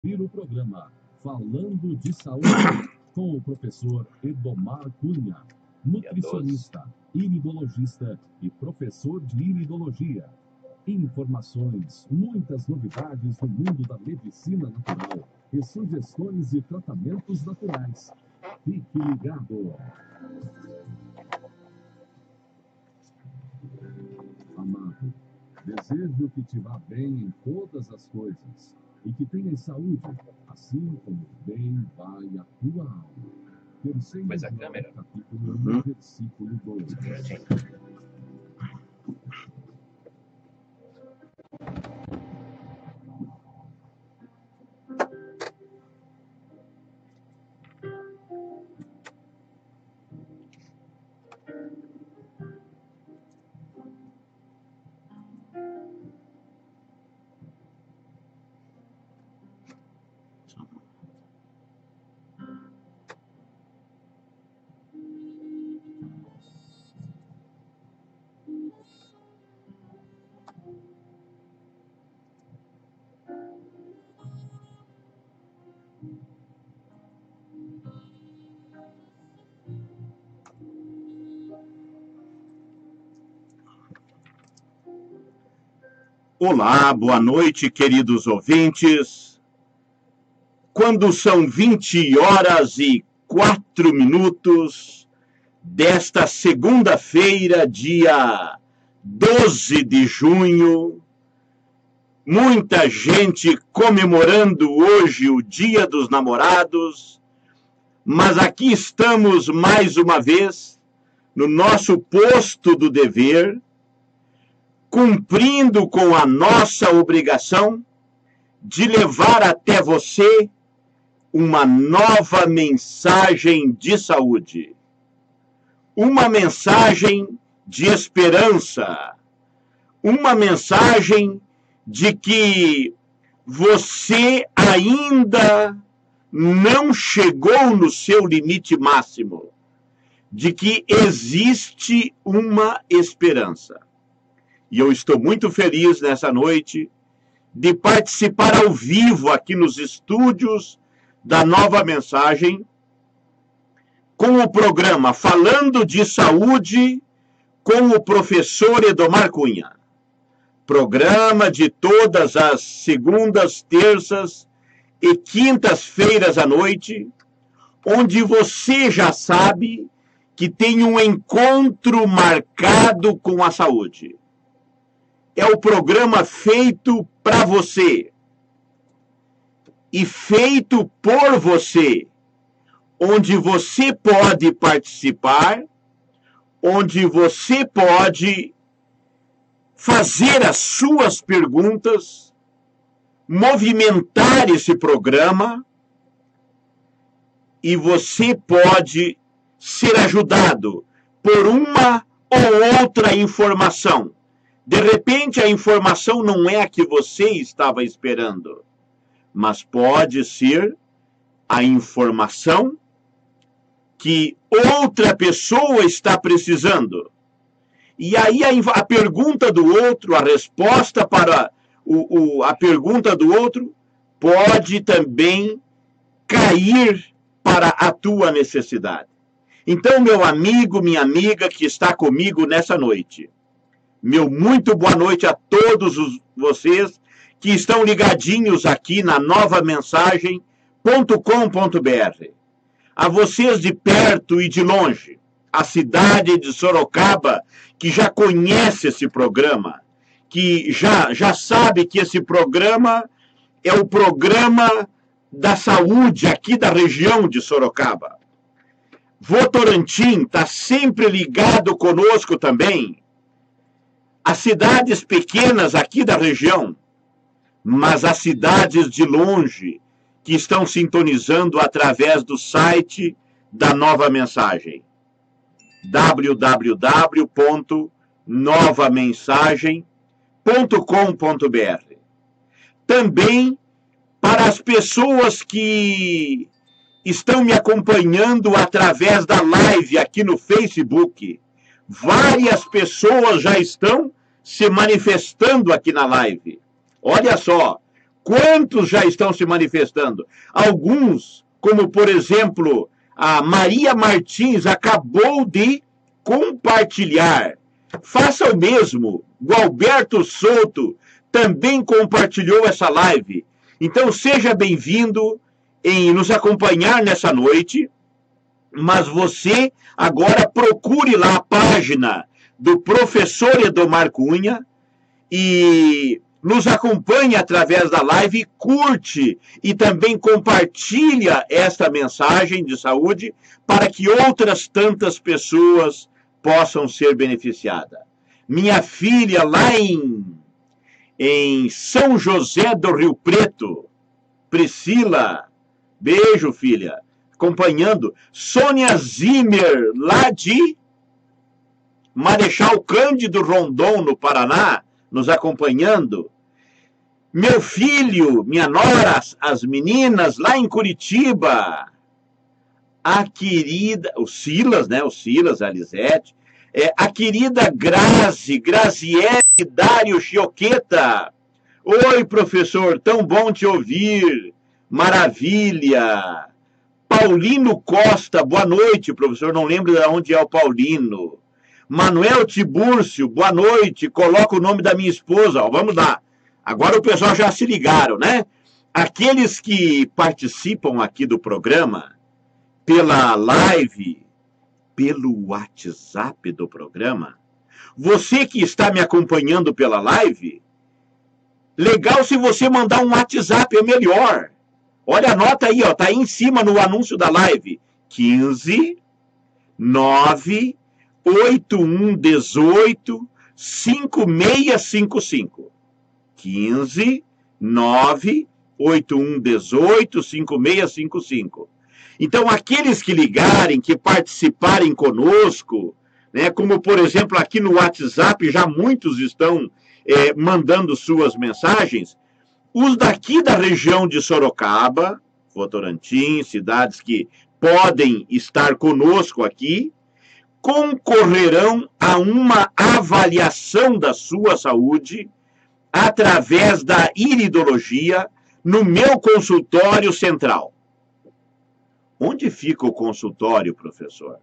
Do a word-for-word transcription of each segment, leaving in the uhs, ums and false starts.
ouvir o programa Falando de Saúde com o professor Edomar Cunha, nutricionista, iridologista e professor de iridologia. Informações, muitas novidades do mundo da medicina natural e sugestões de tratamentos naturais. Fique ligado. Amado, desejo que te vá bem em todas as coisas e que tenhas saúde, assim como bem vai a tua alma. Terceiro Mas a câmera? capítulo um, versículo dois. Olá, boa noite, queridos ouvintes. Quando são vinte horas e quatro minutos desta segunda-feira, dia doze de junho, muita gente comemorando hoje o Dia dos Namorados, mas aqui estamos mais uma vez no nosso posto do dever, cumprindo com a nossa obrigação de levar até você uma nova mensagem de saúde, uma mensagem de esperança, uma mensagem de que você ainda não chegou no seu limite máximo, de que existe uma esperança. E eu estou muito feliz nessa noite de participar ao vivo aqui nos estúdios da Nova Mensagem com o programa Falando de Saúde com o professor Edomar Cunha. Programa de todas as segundas, terças e quintas-feiras à noite, onde você já sabe que tem um encontro marcado com a saúde. É o programa feito para você e feito por você, onde você pode participar, onde você pode fazer as suas perguntas, movimentar esse programa e você pode ser ajudado por uma ou outra informação. De repente, a informação não é a que você estava esperando, mas pode ser a informação que outra pessoa está precisando. E aí a, a pergunta do outro, a resposta para o, o, a pergunta do outro, pode também cair para a tua necessidade. Então, meu amigo, minha amiga que está comigo nessa noite, meu muito boa noite a todos os, vocês que estão ligadinhos aqui na nova mensagem ponto com ponto br. A vocês de perto e de longe, a cidade de Sorocaba, que já conhece esse programa, que já, já sabe que esse programa é o programa da saúde aqui da região de Sorocaba. Votorantim está sempre ligado conosco também. As cidades pequenas aqui da região, mas as cidades de longe que estão sintonizando através do site da Nova Mensagem, w w w ponto nova mensagem ponto com ponto br. Também para as pessoas que estão me acompanhando através da live aqui no Facebook, várias pessoas já estão se manifestando aqui na live. Olha só, Quantos já estão se manifestando? Alguns, como por exemplo, a Maria Martins, acabou de compartilhar. Faça o mesmo. O Alberto Souto também compartilhou essa live. Então seja bem-vindo em nos acompanhar nessa noite. Mas você agora procure lá a página do professor Edomar Cunha e nos acompanhe através da live, curte e também compartilha esta mensagem de saúde para que outras tantas pessoas possam ser beneficiadas. Minha filha lá em, em São José do Rio Preto, Priscila, beijo filha, acompanhando. Sônia Zimmer, lá de Marechal Cândido Rondon, no Paraná, nos acompanhando. Meu filho, minha nora, as meninas lá em Curitiba. A querida, o Silas, né? O Silas, a Lisete. É, a querida Grazi, Graziele Dário Chioqueta. Oi, professor, tão bom te ouvir. Maravilha. Paulino Costa, boa noite, professor. Não lembro de onde é o Paulino. Manuel Tibúrcio, boa noite. Coloca o nome da minha esposa. Ó, vamos lá. Agora o pessoal já se ligaram, né? Aqueles que participam aqui do programa, pela live, pelo WhatsApp do programa, você que está me acompanhando pela live, legal se você mandar um WhatsApp, é melhor. Olha, anota aí, ó, tá aí em cima no anúncio da live. quinze, nove, oito um um, cinco seis cinco cinco. quinze, nove, oito um um, cinco seis cinco cinco. Então, aqueles que ligarem, que participarem conosco, né, como, por exemplo, aqui no WhatsApp, já muitos estão é, mandando suas mensagens, os daqui da região de Sorocaba, Votorantim, cidades que podem estar conosco aqui, concorrerão a uma avaliação da sua saúde através da iridologia no meu consultório central. Onde fica o consultório, professor?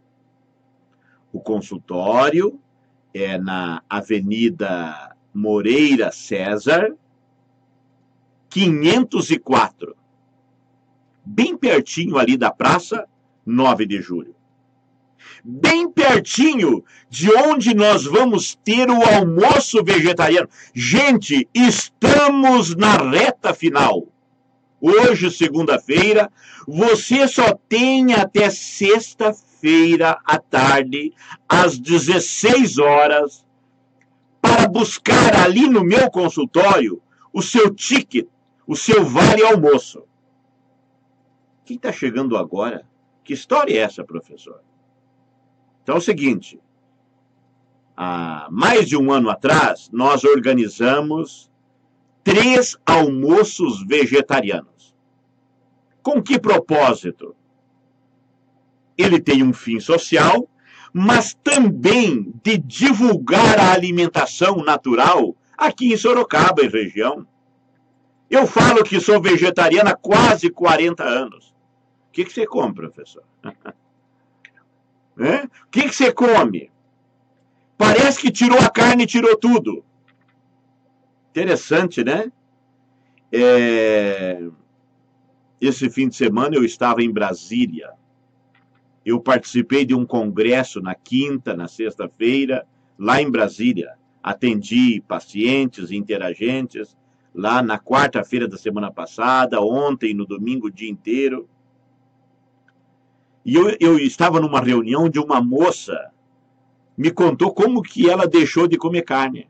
O consultório é na Avenida Moreira César, quinhentos e quatro. Bem pertinho ali da Praça nove de julho. Bem pertinho de onde nós vamos ter o almoço vegetariano. Gente, estamos na reta final. Hoje, segunda-feira, você só tem até sexta-feira à tarde, às dezesseis horas, para buscar ali no meu consultório o seu ticket, o seu vale-almoço. Quem está chegando agora? Que história é essa, professor? Então é o seguinte, há mais de um ano atrás, nós organizamos três almoços vegetarianos. Com que propósito? Ele tem um fim social, mas também de divulgar a alimentação natural aqui em Sorocaba e região. Eu falo que sou vegetariana há quase quarenta anos. O que, que você come, professor? É? O que, que você come? Parece que tirou a carne e tirou tudo. Interessante, né? É... Esse fim de semana eu estava em Brasília. Eu participei de um congresso na quinta, na sexta-feira, lá em Brasília. Atendi pacientes, interagentes, lá na quarta-feira da semana passada, ontem, no domingo, o dia inteiro. E eu, eu estava numa reunião de uma moça, me contou como que ela deixou de comer carne.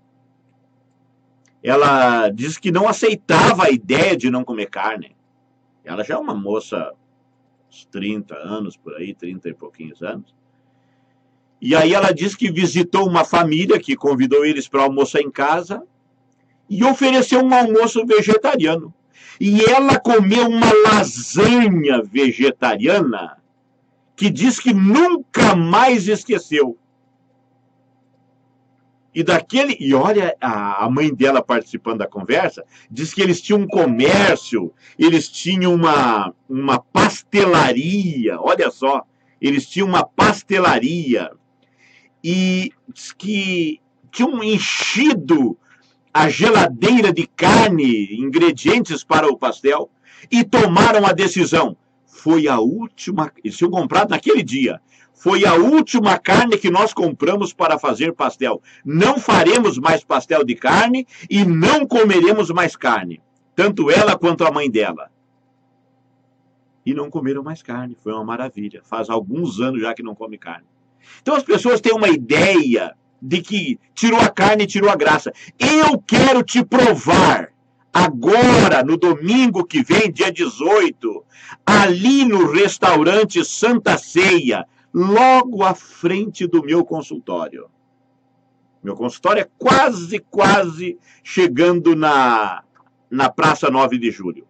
Ela disse que não aceitava a ideia de não comer carne. Ela já é uma moça, uns trinta anos por aí, trinta e pouquinhos anos. E aí ela disse que visitou uma família que convidou eles para almoçar em casa e ofereceu um almoço vegetariano. E ela comeu uma lasanha vegetariana que diz que nunca mais esqueceu. E daquele, e olha a, a mãe dela participando da conversa, diz que eles tinham um comércio, eles tinham uma, uma pastelaria, olha só, eles tinham uma pastelaria e diz que tinham enchido a geladeira de carne, ingredientes para o pastel, e tomaram a decisão. Foi a última, eles tinham comprado naquele dia. Foi a última carne que nós compramos para fazer pastel. Não faremos mais pastel de carne e não comeremos mais carne. Tanto ela quanto a mãe dela. E não comeram mais carne. Foi uma maravilha. Faz alguns anos já que não come carne. Então as pessoas têm uma ideia de que tirou a carne e tirou a graça. Eu quero te provar. Agora, no domingo que vem, dia dezoito, ali no restaurante Santa Ceia, logo à frente do meu consultório. Meu consultório é quase, quase chegando na, na Praça nove de Julho.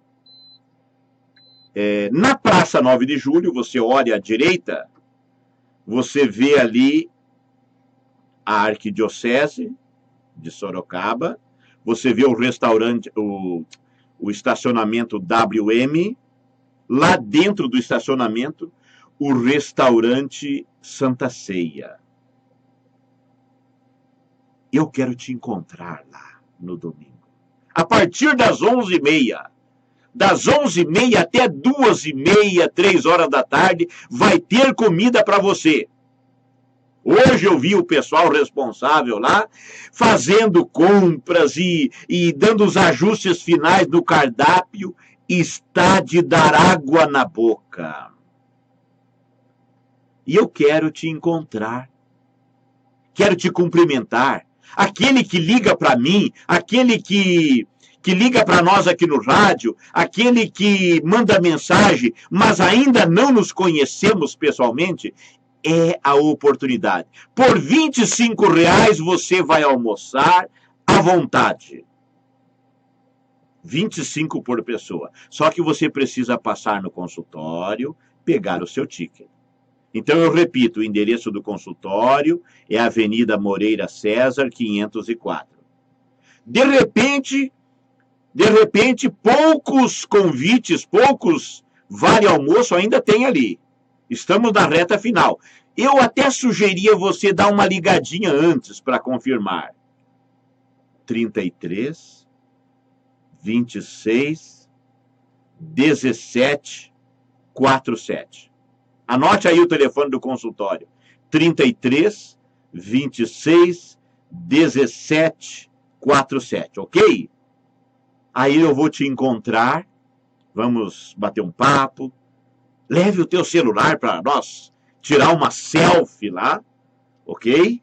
É, na Praça nove de Julho, você olha à direita, você vê ali a Arquidiocese de Sorocaba, você vê o restaurante, o, o estacionamento W M, lá dentro do estacionamento, o restaurante Santa Ceia. Eu quero te encontrar lá no domingo. A partir das onze e meia. Das onze e meia até duas e meia, três horas da tarde, vai ter comida para você. Hoje eu vi o pessoal responsável lá fazendo compras e, e dando os ajustes finais no cardápio. Está de dar água na boca. E eu quero te encontrar. Quero te cumprimentar. Aquele que liga para mim, aquele que, que liga para nós aqui no rádio, aquele que manda mensagem, mas ainda não nos conhecemos pessoalmente, é a oportunidade. Por vinte e cinco reais você vai almoçar à vontade. vinte e cinco por pessoa. Só que você precisa passar no consultório, pegar o seu ticket. Então, eu repito, o endereço do consultório é Avenida Moreira César, quinhentos e quatro. De repente, de repente, poucos convites, poucos vale-almoço ainda tem ali. Estamos na reta final. Eu até sugeria você dar uma ligadinha antes para confirmar. trinta e três, vinte e seis, dezessete, quarenta e sete. Anote aí o telefone do consultório. trinta e três, vinte e seis, dezessete, quarenta e sete, ok? Aí eu vou te encontrar, vamos bater um papo. Leve o teu celular para nós tirar uma selfie lá, ok?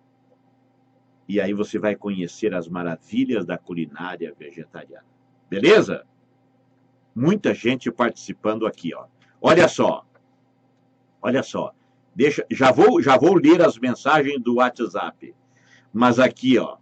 E aí você vai conhecer as maravilhas da culinária vegetariana. Beleza? Muita gente participando aqui, ó. Olha só. Olha só. Deixa, já vou, já vou ler as mensagens do WhatsApp. Mas aqui, ó.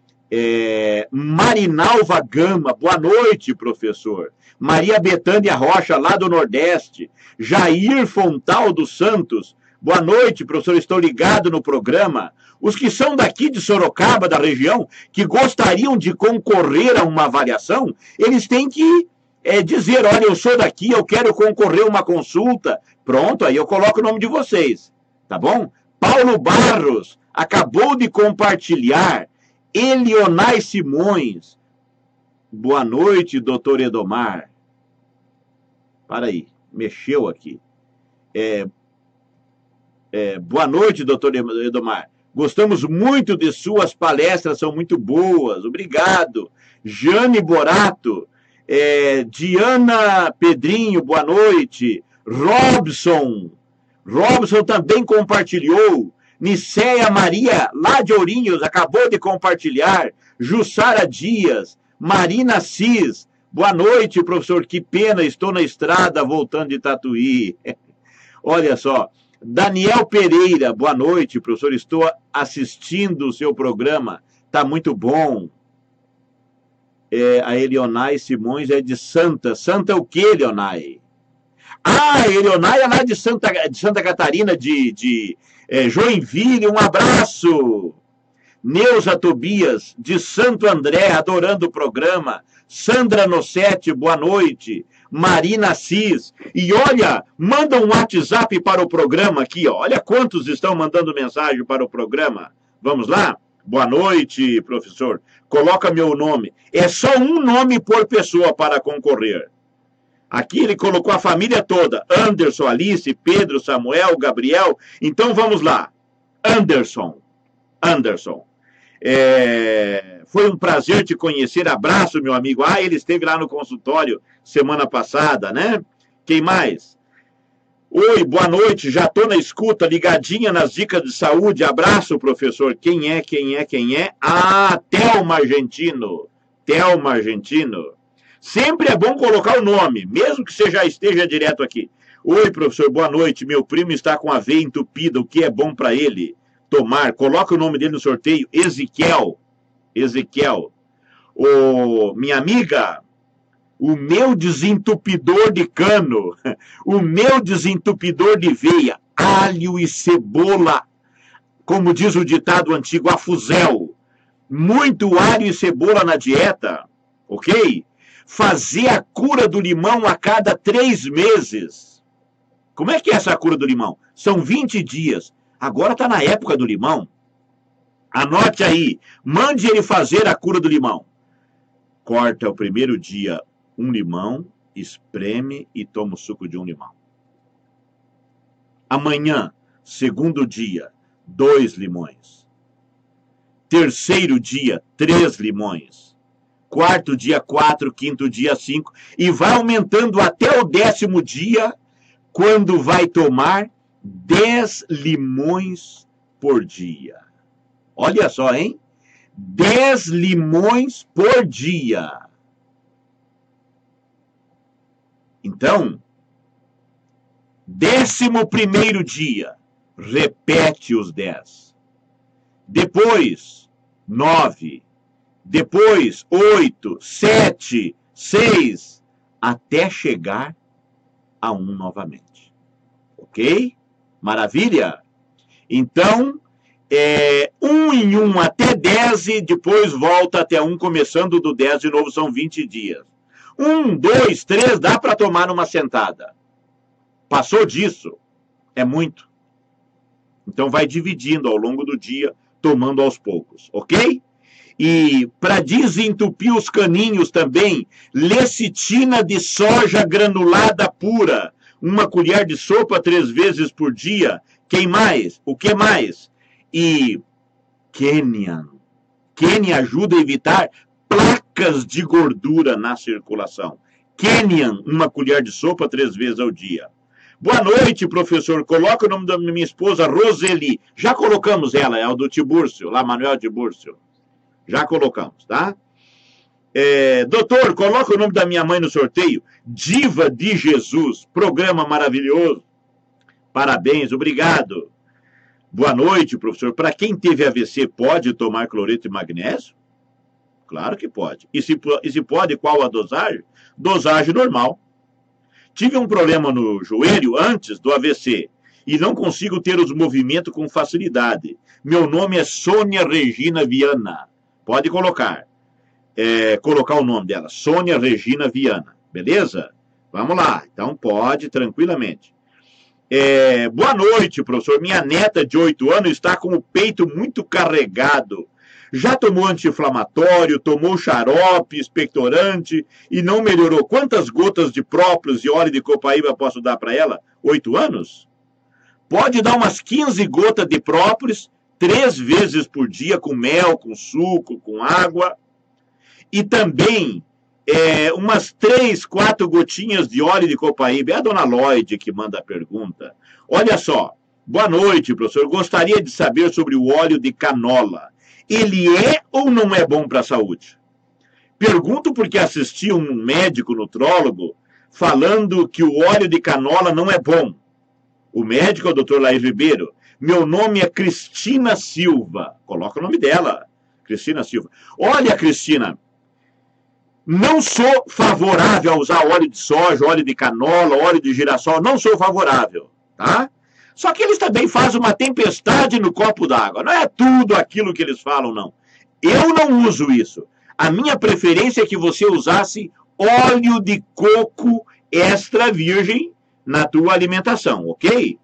É, Marinalva Gama, boa noite, professor. Maria Betânia Rocha, lá do Nordeste. Jair Fontal dos Santos, boa noite, professor, estou ligado no programa. Os que são daqui de Sorocaba, da região, que gostariam de concorrer a uma avaliação, eles têm que é, dizer, olha, eu sou daqui, eu quero concorrer a uma consulta. Pronto, aí eu coloco o nome de vocês, tá bom? Paulo Barros acabou de compartilhar. Elionai Simões, boa noite, doutor Edomar. Para aí, mexeu aqui. É, é, boa noite, doutor Edomar. Gostamos muito de suas palestras, são muito boas. Obrigado. Jane Borato, é, Diana Pedrinho, boa noite. Robson, Robson também compartilhou. Niceia Maria, lá de Ourinhos, acabou de compartilhar. Jussara Dias, Marina Cis, boa noite, professor, que pena, estou na estrada voltando de Tatuí. Olha só, Daniel Pereira, boa noite, professor, estou assistindo o seu programa, está muito bom. É, a Elionai Simões é de Santa, Santa o que, Elionai? Ah, Elionai é lá de Santa, de Santa Catarina, de... de É, Joinville, um abraço. Neuza Tobias, de Santo André, adorando o programa. Sandra Nossetti, boa noite. Marina Assis. E olha, manda um WhatsApp para o programa aqui, ó. Olha quantos estão mandando mensagem para o programa. Vamos lá? Boa noite, professor. Coloca meu nome. É só um nome por pessoa para concorrer. Aqui ele colocou a família toda. Anderson, Alice, Pedro, Samuel, Gabriel. Então vamos lá. Anderson. Anderson. É... Foi um prazer te conhecer. Abraço, meu amigo. Ah, ele esteve lá no consultório semana passada, né? Quem mais? Oi, boa noite. Já estou na escuta, ligadinha nas dicas de saúde. Abraço, professor. Quem é, quem é, quem é? Ah, Thelma Argentino. Thelma Argentino. Sempre é bom colocar o nome, mesmo que você já esteja direto aqui. Oi, professor, boa noite. Meu primo está com a veia entupida. O que é bom para ele tomar? Coloca o nome dele no sorteio. Ezequiel. Ezequiel. Ô, minha amiga, o meu desentupidor de cano, o meu desentupidor de veia, alho e cebola, como diz o ditado antigo, a fuzel. Muito alho e cebola na dieta, ok? Fazer a cura do limão a cada três meses. Como é que é essa cura do limão? São vinte dias. Agora está na época do limão. Anote aí. Mande ele fazer a cura do limão. Corta o primeiro dia um limão, espreme e toma o suco de um limão. Amanhã, segundo dia, dois limões. Terceiro dia, três limões. Quarto dia, quatro. Quinto dia, cinco. E vai aumentando até o décimo dia, quando vai tomar dez limões por dia. Olha só, hein? dez limões por dia. Então, décimo primeiro dia, repete os dez. Depois, nove. Depois, oito, sete, seis, até chegar a um novamente. Ok? Maravilha? Então, é, um em um até dez e depois volta até um, começando do dez de novo, são vinte dias. Um, dois, três, dá para tomar numa sentada. Passou disso, é muito. Então vai dividindo ao longo do dia, tomando aos poucos, ok? E para desentupir os caninhos também, lecitina de soja granulada pura, uma colher de sopa três vezes por dia. Quem mais? O que mais? E Kenian. Kenian ajuda a evitar placas de gordura na circulação. Kenian, uma colher de sopa três vezes ao dia. Boa noite, professor. Coloca o nome da minha esposa, Roseli. Já colocamos ela, é o do Tibúrcio, lá, Manuel Tibúrcio. Já colocamos, tá? É, doutor, coloca o nome da minha mãe no sorteio. Diva de Jesus. Programa maravilhoso. Parabéns, obrigado. Boa noite, professor. Para quem teve A V C, pode tomar cloreto de magnésio? Claro que pode. E se, e se pode, qual a dosagem? Dosagem normal. Tive um problema no joelho antes do A V C e não consigo ter os movimentos com facilidade. Meu nome é Sônia Regina Viana. Pode colocar. É, colocar o nome dela. Sônia Regina Viana. Beleza? Vamos lá. Então pode, tranquilamente. É, boa noite, professor. Minha neta de oito anos está com o peito muito carregado. Já tomou anti-inflamatório, tomou xarope, expectorante e não melhorou. Quantas gotas de própolis e óleo de copaíba posso dar para ela? Oito anos? Pode dar umas quinze gotas de própolis, três vezes por dia, com mel, com suco, com água. E também é, umas três, quatro gotinhas de óleo de copaíba. É a dona Lloyd que manda a pergunta. Olha só. Boa noite, professor. Gostaria de saber sobre o óleo de canola. Ele é ou não é bom para a saúde? Pergunto porque assisti um médico nutrólogo falando que o óleo de canola não é bom. O médico é o doutor Laís Ribeiro. Meu nome é Cristina Silva. Coloca o nome dela. Cristina Silva. Olha, Cristina, não sou favorável a usar óleo de soja, óleo de canola, óleo de girassol. Não sou favorável, tá? Só que eles também fazem uma tempestade no copo d'água. Não é tudo aquilo que eles falam, não. Eu não uso isso. A minha preferência é que você usasse óleo de coco extra virgem na tua alimentação, ok?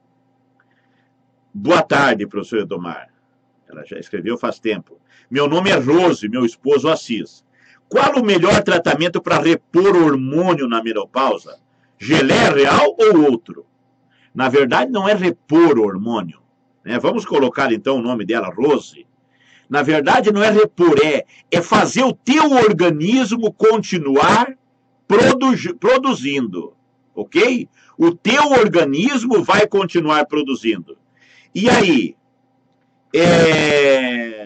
Boa tarde, professor Edomar. Ela já escreveu faz tempo. Meu nome é Rose, meu esposo Assis. Qual o melhor tratamento para repor hormônio na menopausa? Gelé real ou outro? Na verdade, não é repor hormônio, né? Vamos colocar, então, o nome dela, Rose. Na verdade, não é repor, é, é fazer o teu organismo continuar produ produzindo, ok? O teu organismo vai continuar produzindo. E aí, é...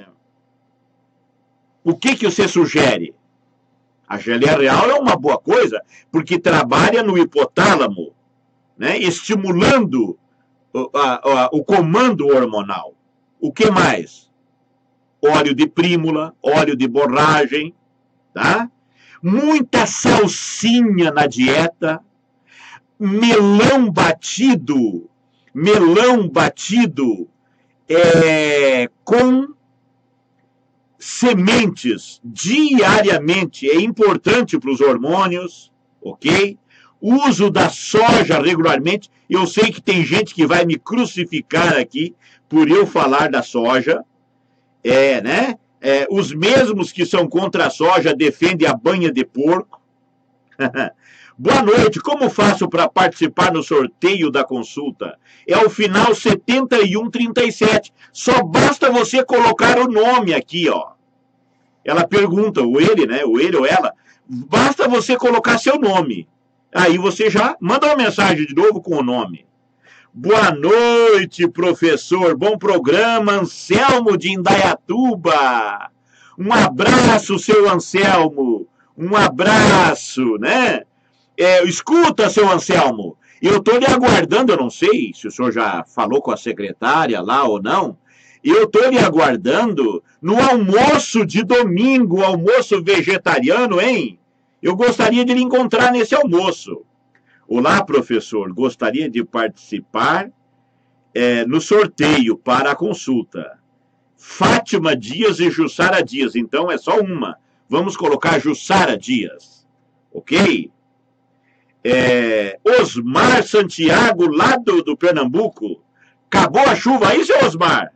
o que, que você sugere? A gelé real é uma boa coisa, porque trabalha no hipotálamo, né, estimulando o, a, a, o comando hormonal. O que mais? Óleo de prímula, óleo de borragem, tá? Muita salsinha na dieta, melão batido, melão batido é, com sementes diariamente, é importante para os hormônios, ok? Uso da soja regularmente. Eu sei que tem gente que vai me crucificar aqui por eu falar da soja. É, né? É, os mesmos que são contra a soja defendem a banha de porco. Boa noite, como faço para participar no sorteio da consulta? É o final setenta e um trinta e sete. Só basta você colocar o nome aqui, ó. Ela pergunta, ou ele, né? Ou ele ou ela. Basta você colocar seu nome. Aí você já manda uma mensagem de novo com o nome. Boa noite, professor. Bom programa, Anselmo de Indaiatuba. Um abraço, seu Anselmo. Um abraço, né? É, escuta, seu Anselmo. Eu estou lhe aguardando, eu não sei se o senhor já falou com a secretária lá ou não. Eu estou lhe aguardando no almoço de domingo, almoço vegetariano, hein? Eu gostaria de lhe encontrar nesse almoço. Olá, professor. Gostaria de participar é, no sorteio para a consulta. Fátima Dias e Jussara Dias. Então, é só uma. Vamos colocar Jussara Dias. Ok? É, Osmar Santiago, lá do, do Pernambuco. Acabou a chuva aí, seu Osmar?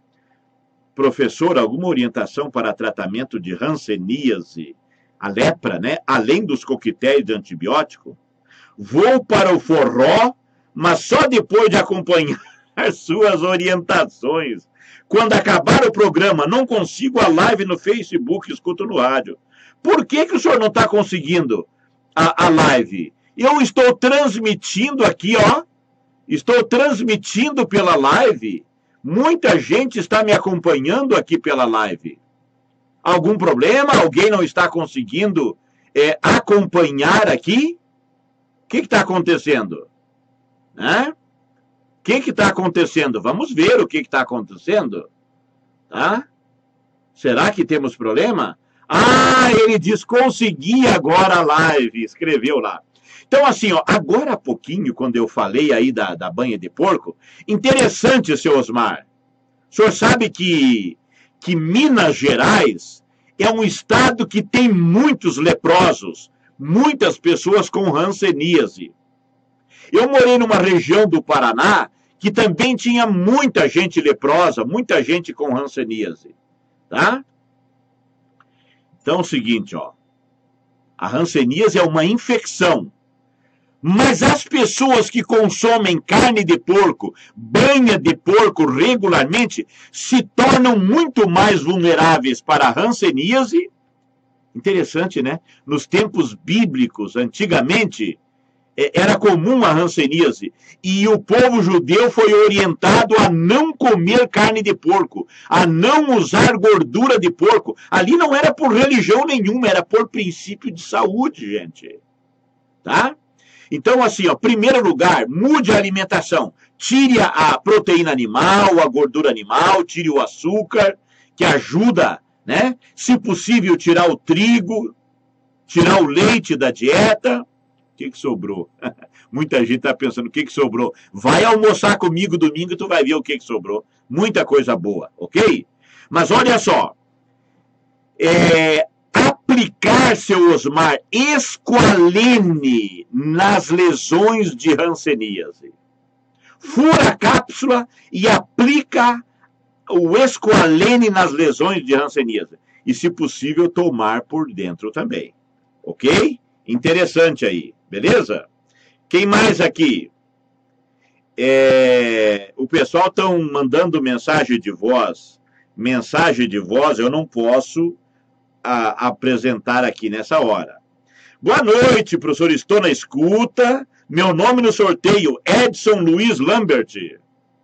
Professor, alguma orientação para tratamento de hanseníase? A lepra, né? Além dos coquetéis de antibiótico, vou para o forró, mas só depois de acompanhar suas orientações. Quando acabar o programa, não consigo a live no Facebook, escuto no rádio. Por que que o senhor não está conseguindo a, a live? Eu estou transmitindo aqui, ó. Estou transmitindo pela live. Muita gente está me acompanhando aqui pela live. Algum problema? Alguém não está conseguindo é, acompanhar aqui? O que está acontecendo? Né? O que está acontecendo? Vamos ver o que está acontecendo. Tá? Será que temos problema? Ah, ele diz, consegui agora a live. Escreveu lá. Então, assim, ó, agora há pouquinho, quando eu falei aí da, da banha de porco, interessante, seu Osmar. O senhor sabe que... que Minas Gerais é um estado que tem muitos leprosos, muitas pessoas com hanseníase. Eu morei numa região do Paraná que também tinha muita gente leprosa, muita gente com hanseníase, tá? Então é o seguinte, ó, a hanseníase é uma infecção. Mas as pessoas que consomem carne de porco, banha de porco regularmente, se tornam muito mais vulneráveis para a hanseníase. Interessante, né? Nos tempos bíblicos, antigamente, era comum a hanseníase. E o povo judeu foi orientado a não comer carne de porco, a não usar gordura de porco. Ali não era por religião nenhuma, era por princípio de saúde, gente. Tá? Então, assim, ó, primeiro lugar, mude a alimentação. Tire a proteína animal, a gordura animal, tire o açúcar, que ajuda, né? Se possível, tirar o trigo, tirar o leite da dieta, O que, que sobrou? Muita gente está pensando, o que, que sobrou? Vai almoçar comigo domingo e tu vai ver o que, que sobrou. Muita coisa boa, ok? Mas olha só. É, aplicar, seu Osmar, esqualene nas lesões de hanseníase. Fura a cápsula e aplica o esqualene nas lesões de hanseníase. E, se possível, tomar por dentro também. Ok? Interessante aí. Beleza? Quem mais aqui? É, o pessoal estão mandando mensagem de voz. Mensagem de voz eu não posso a, apresentar aqui nessa hora. Boa noite, professor. Estou na escuta. Meu nome no sorteio, Edson Luiz Lambert.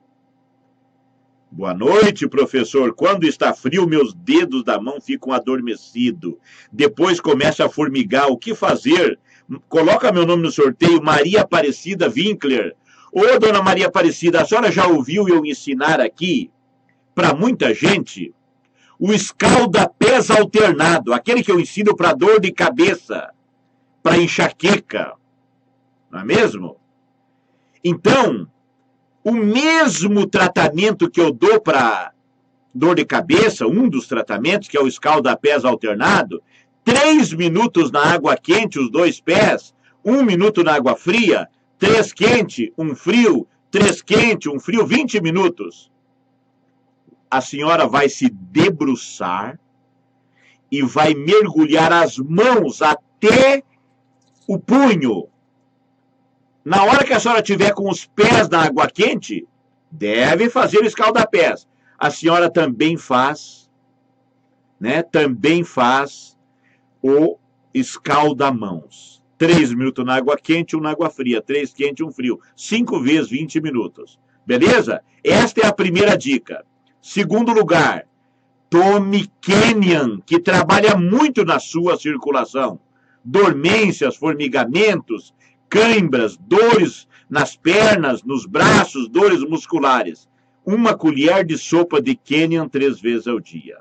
Boa noite, professor. Quando está frio, meus dedos da mão ficam adormecidos. Depois começa a formigar. O que fazer? Coloca meu nome no sorteio, Maria Aparecida Winkler. Ô, dona Maria Aparecida, a senhora já ouviu eu ensinar aqui, para muita gente, o escalda-pés alternado, aquele que eu ensino para dor de cabeça, para enxaqueca, não é mesmo? Então, o mesmo tratamento que eu dou para dor de cabeça, um dos tratamentos, que é o escalda-pés alternado, três minutos na água quente, os dois pés, um minuto na água fria, três quente, um frio, três quente, um frio, vinte minutos. A senhora vai se debruçar e vai mergulhar as mãos até o punho. Na hora que a senhora estiver com os pés na água quente, deve fazer o escalda-pés. A senhora também faz, né? Também faz o escalda-mãos. Três minutos na água quente, um na água fria. Três quente, um frio. Cinco vezes vinte minutos. Beleza? Esta é a primeira dica. Segundo lugar, tome Kenyan, que trabalha muito na sua circulação. Dormências, formigamentos, cãibras, dores nas pernas, nos braços, dores musculares. Uma colher de sopa de Kenyan três vezes ao dia.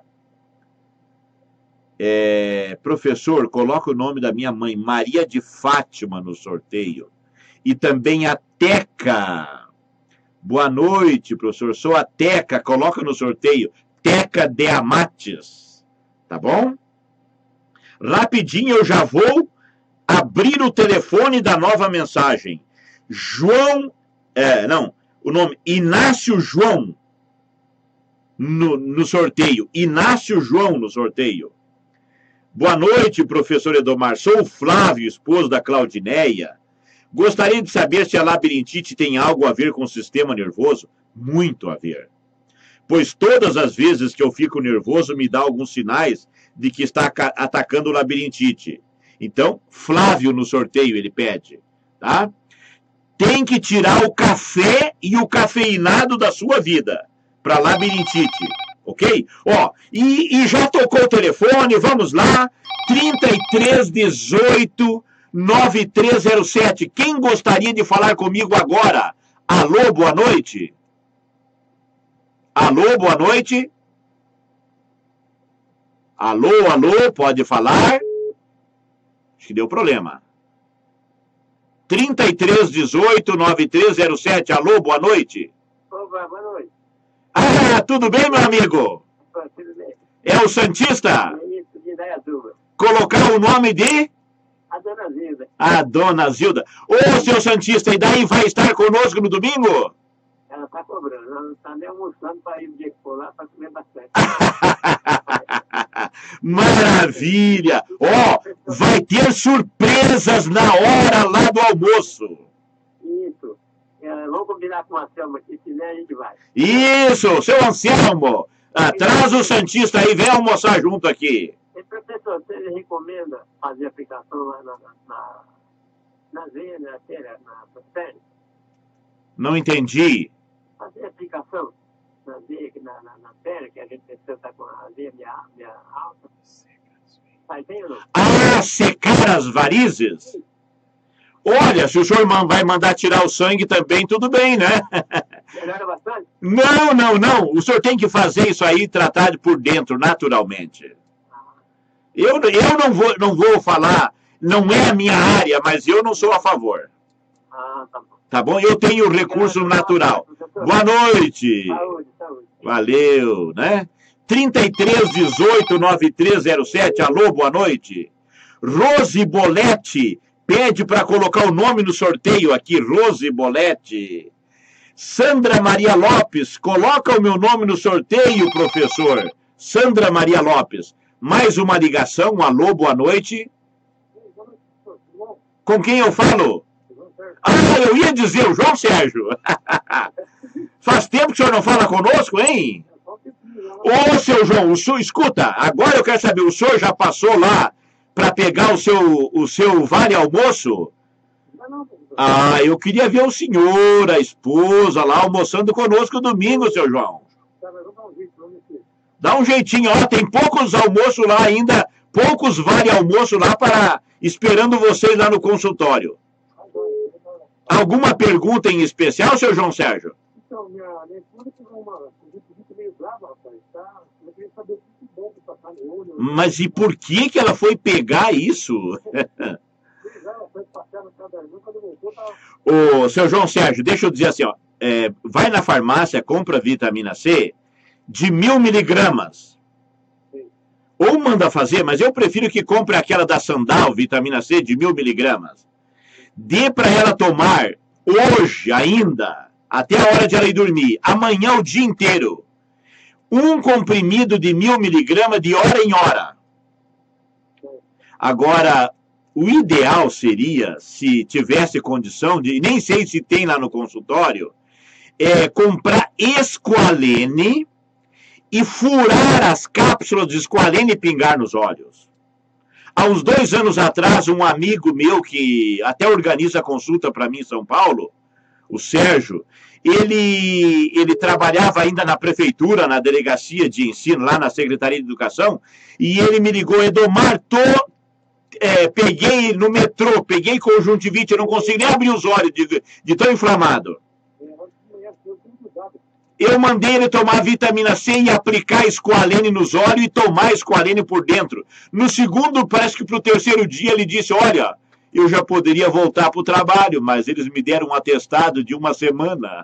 É, professor, coloca o nome da minha mãe, Maria de Fátima, no sorteio. E também a Teca. Boa noite, professor. Sou a Teca, coloca no sorteio. Teca de Amates. Tá bom? Rapidinho eu já vou abrir o telefone da nova mensagem. João, é, não, o nome Inácio João no, no sorteio. Inácio João no sorteio. Boa noite, professor Edomar. Sou o Flávio, esposo da Claudineia. Gostaria de saber se a labirintite tem algo a ver com o sistema nervoso? Muito a ver. Pois todas as vezes que eu fico nervoso, me dá alguns sinais de que está atacando o labirintite. Então, Flávio no sorteio, ele pede, tá? Tem que tirar o café e o cafeinado da sua vida para labirintite, ok? Ó, e, e já tocou o telefone, vamos lá, trinta e três, dezoito, nove três zero sete. Quem gostaria de falar comigo agora? Alô, boa noite? Alô, boa noite? Alô, alô, pode falar? Acho que deu problema. trinta e três, dezoito, nove três zero sete. Alô, boa noite. Opa, boa noite. Ah, tudo bem, meu amigo? Opa, tudo bem. É o Santista? É isso, de Indaiatuba. Colocar o nome de? A dona Zilda. A dona Zilda. Ô, seu Santista, e daí vai estar conosco no domingo? Ela está cobrando, ela não está nem almoçando para ir no dia que for lá para comer bastante. Maravilha! Ó, oh, vai ter surpresas na hora lá do almoço. Isso. É, vamos combinar com o Anselmo aqui, se quiser a gente vai. Isso, seu Anselmo. Ah, traz o Santista aí, vem almoçar junto aqui. E, professor, você recomenda fazer aplicação lá na, na, na, na veia, na artéria, na pele? Não entendi. Fazer aplicação na veia, na, na, na pele, que a gente precisa estar com a veia meia, meia alta. Faz bem ou não? Ah, secar as varizes? Olha, se o senhor vai mandar tirar o sangue também, tudo bem, né? Melhora bastante? Não, não, não. O senhor tem que fazer isso aí, tratar por dentro, naturalmente. Eu, eu não, vou, não vou falar Não é a minha área, mas eu não sou a favor. Ah, tá bom. Tá bom? Eu tenho recurso natural. Boa noite. Saúde, saúde. Valeu, né? trinta e três, dezoito, noventa e três zero sete. Alô, boa noite. Rose Boletti pede para colocar o nome no sorteio aqui. Rose Boletti. Sandra Maria Lopes, coloca o meu nome no sorteio, professor. Sandra Maria Lopes. Mais uma ligação. Alô, boa noite. Com quem eu falo? Ah, eu ia dizer o João Sérgio. Faz tempo que o senhor não fala conosco, hein? Ô, seu João, o senhor, escuta, agora eu quero saber, o senhor já passou lá para pegar o seu, o seu vale almoço? Ah, eu queria ver o senhor, a esposa lá almoçando conosco domingo, seu João. Dá um jeitinho, ó, tem poucos almoços lá ainda, poucos vale almoço lá para esperando vocês lá no consultório. Alguma pergunta em especial, seu João Sérgio? Então, minha, minha esposa pegou uma conjuntivite meio brava, rapaz, tá? Eu queria saber o que é bom pra passar no olho. Mas e por que que ela foi pegar isso? Ela foi passear na casa da irmã, quando voltou, tava... Ô, seu João Sérgio, deixa eu dizer assim, ó, é, vai na farmácia, compra vitamina C de mil miligramas. Ou manda fazer, mas eu prefiro que compre aquela da Sandal, vitamina C de mil miligramas. Dê para ela tomar hoje ainda, até a hora de ela ir dormir, amanhã o dia inteiro, um comprimido de mil miligramas de hora em hora. Agora, o ideal seria, se tivesse condição de, nem sei se tem lá no consultório, é comprar esqualene e furar as cápsulas de esqualene e pingar nos olhos. Há uns dois anos atrás, um amigo meu que até organiza consulta para mim em São Paulo, o Sérgio, ele, ele trabalhava ainda na prefeitura, na delegacia de ensino, lá na Secretaria de Educação, e ele me ligou, Edomar, tô, é, peguei no metrô, peguei conjuntivite, eu não consigo nem abrir os olhos de, de tão inflamado. Eu mandei ele tomar vitamina C e aplicar esqualene nos olhos e tomar esqualene por dentro. No segundo, parece que para o terceiro dia, ele disse, olha, eu já poderia voltar para o trabalho, mas eles me deram um atestado de uma semana.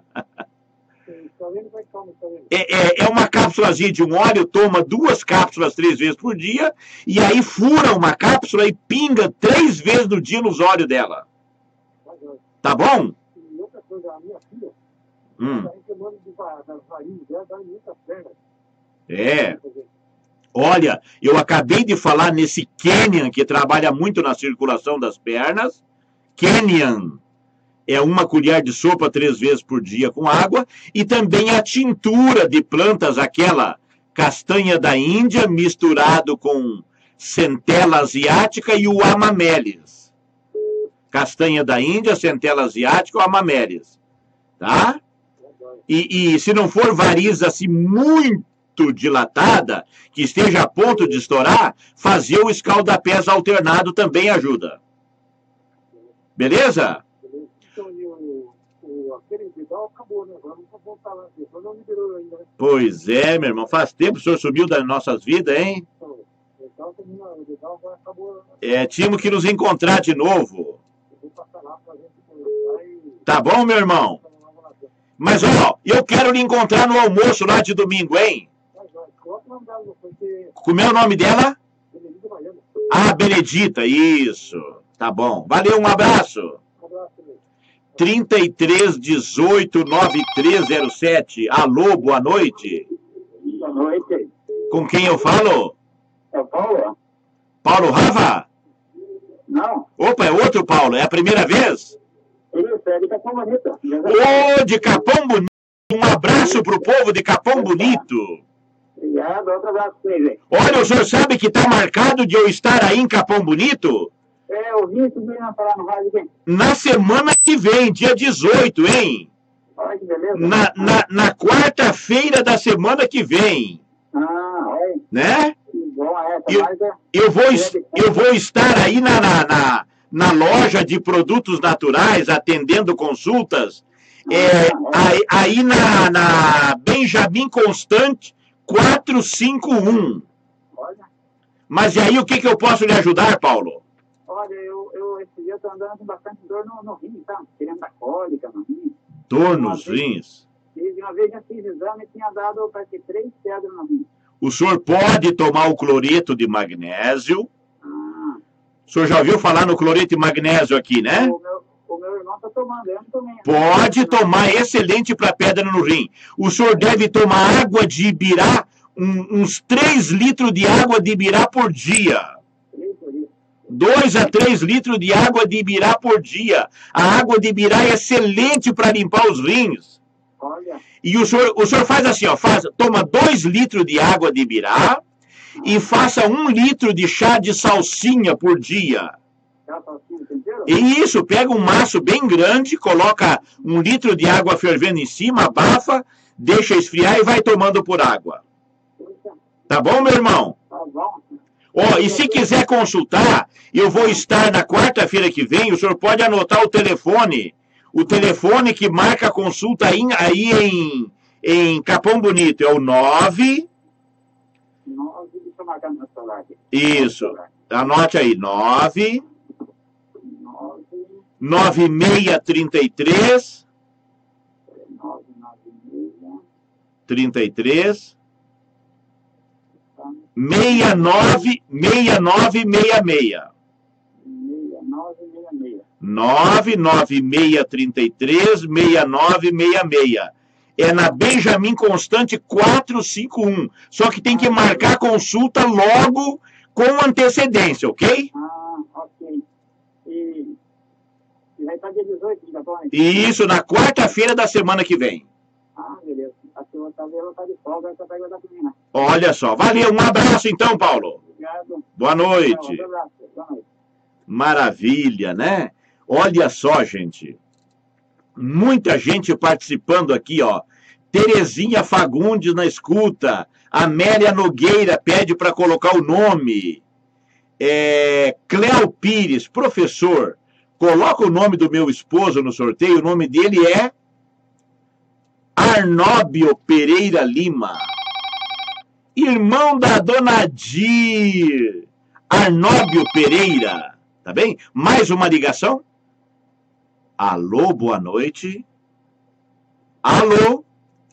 É, é, é uma cápsulazinha de um óleo, toma duas cápsulas três vezes por dia, e aí fura uma cápsula e pinga três vezes no dia nos olhos dela. Tá bom? E outra coisa, a minha filha, Hum. das varinhas dela, dá muita perna. É. Olha, eu acabei de falar nesse Kenyan, que trabalha muito na circulação das pernas. Kenyan é uma colher de sopa três vezes por dia com água. E também a tintura de plantas, aquela castanha da Índia, misturado com centela asiática e o amamelis. Castanha da Índia, centela asiática ou amamelis. Tá? E, e se não for variz assim muito dilatada, que esteja a ponto de estourar, fazer o escaldapés alternado também ajuda. Beleza? Então, e o, o, aquele individual acabou, né? Agora não vou voltar lá. Depois não liberou ainda, né? Pois é, meu irmão. Faz tempo que o senhor sumiu das nossas vidas, hein? Então, então o individual agora acabou. É, tínhamos que nos encontrar de novo. Eu vou passar lá pra gente conversar e... Tá bom, meu irmão? Mas, ó, eu quero lhe encontrar no almoço lá de domingo, hein? Como é o nome dela? Ah, Benedita, isso. Tá bom. Valeu, um abraço. trinta e três, dezoito, noventa e três zero sete. Alô, boa noite. Boa noite. Com quem eu falo? É o Paulo? Paulo Rava? Não. Opa, é outro Paulo. É a primeira vez? Isso, é de Capão Bonito. Ô, de Capão Bonito. Um abraço pro povo de Capão Bonito. Obrigado, outro abraço pra ele. Olha, o senhor sabe que tá marcado de eu estar aí em Capão Bonito? É, eu vi isso mesmo falar no rádio aqui. Na semana que vem, dia dezoito, hein? Olha que beleza. Na, na, na quarta-feira da semana que vem. Ah, olha. Né? Que bom, é. Eu, Mas é... eu, vou, eu vou estar aí na, na, na, na loja de produtos naturais, atendendo consultas, é, aí, aí na, na Benjamin Constant quatrocentos e cinquenta e um. Olha. Mas e aí, o que, que eu posso lhe ajudar, Paulo? Olha, olha, eu, eu esse dia eu tô andando com bastante dor no, no rim, tá? Querendo dar cólica no rim. Dor nos rins? E uma vez já fiz exame e tinha dado, parece que, três pedras no rim. O senhor pode tomar o cloreto de magnésio. Ah. O senhor já ouviu falar no cloreto de magnésio aqui, né? O meu, o meu irmão tá tomando, eu não tomei. Pode tomar, excelente para pedra no rim. O senhor deve tomar água de Ibirá, um, uns três litros de água de Ibirá por dia. dois a três litros de água de Ibirá por dia. A água de Ibirá é excelente para limpar os rins. Olha. E o senhor, o senhor faz assim, ó, faz, toma dois litros de água de Ibirá e faça um litro de chá de salsinha por dia. Chá de salsinha, entendeu? E isso, pega um maço bem grande, coloca um litro de água fervendo em cima, abafa, deixa esfriar e vai tomando por água. Tá bom, meu irmão? Tá bom. Ó, e se quiser consultar, eu vou estar na quarta-feira que vem, o senhor pode anotar o telefone, o telefone que marca a consulta aí, aí em, em Capão Bonito, é o nove... nove, deixa eu marcar no meu celular aqui. Isso, anote aí, nove... nove seis três três... nove nove seis... trinta e três... seis nove seis nove seis seis. nove nove seis três três, seis nove seis seis. É na Benjamin Constante quatrocentos e cinquenta e um. Só que tem que marcar a consulta logo com antecedência, ok? Ah, ok. E, e vai estar dia dezoito, tá bom? Isso, na quarta-feira da semana que vem. Ah, beleza. Acho que eu vou estar vendo, tá de folga, essa pega da menina. Olha só. Valeu, um abraço então, Paulo. Obrigado. Boa noite. Um abraço. Boa noite. Maravilha, né? Olha só, gente. Muita gente participando aqui, ó. Terezinha Fagundes na escuta. Amélia Nogueira pede para colocar o nome. É, Cléo Pires, professor, coloca o nome do meu esposo no sorteio. O nome dele é Arnóbio Pereira Lima. Irmão da dona Dir. Arnóbio Pereira. Tá bem? Mais uma ligação? Alô, boa noite. Alô?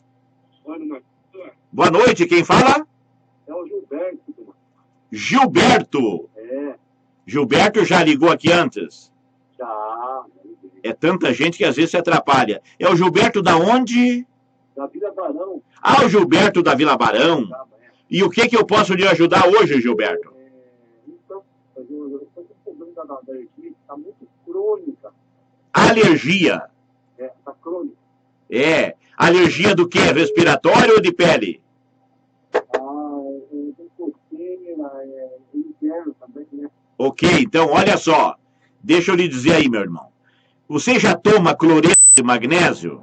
Boa noite, quem fala? É o Gilberto. Gilberto. É. Gilberto já ligou aqui antes? Já. É tanta gente que às vezes se atrapalha. É o Gilberto da onde? Da Vila Barão. Ah, o Gilberto da Vila Barão. E o que que eu posso lhe ajudar hoje, Gilberto? É, então, eu estou com problema da alergia, está muito crônica. Alergia? É, está crônica. É. Alergia do quê? Respiratório ou de pele? Ah, tem coceira, é inverno também, né? Ok, então olha só. Deixa eu lhe dizer aí, meu irmão. Você já toma cloreto de magnésio?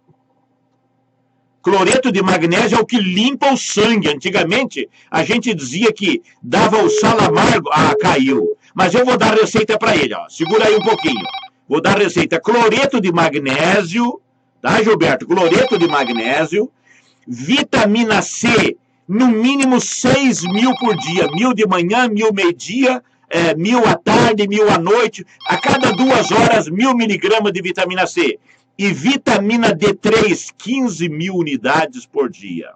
Cloreto de magnésio é o que limpa o sangue. Antigamente, a gente dizia que dava o sal amargo. Ah, caiu. Mas eu vou dar receita para ele, ó. Segura aí um pouquinho. Vou dar receita. Cloreto de magnésio, tá, Gilberto? Cloreto de magnésio, vitamina C, no mínimo seis mil por dia. Mil de manhã, mil meio-dia, é, mil à tarde, mil à noite. A cada duas horas, mil miligramas de vitamina C. E vitamina D três, quinze mil unidades por dia.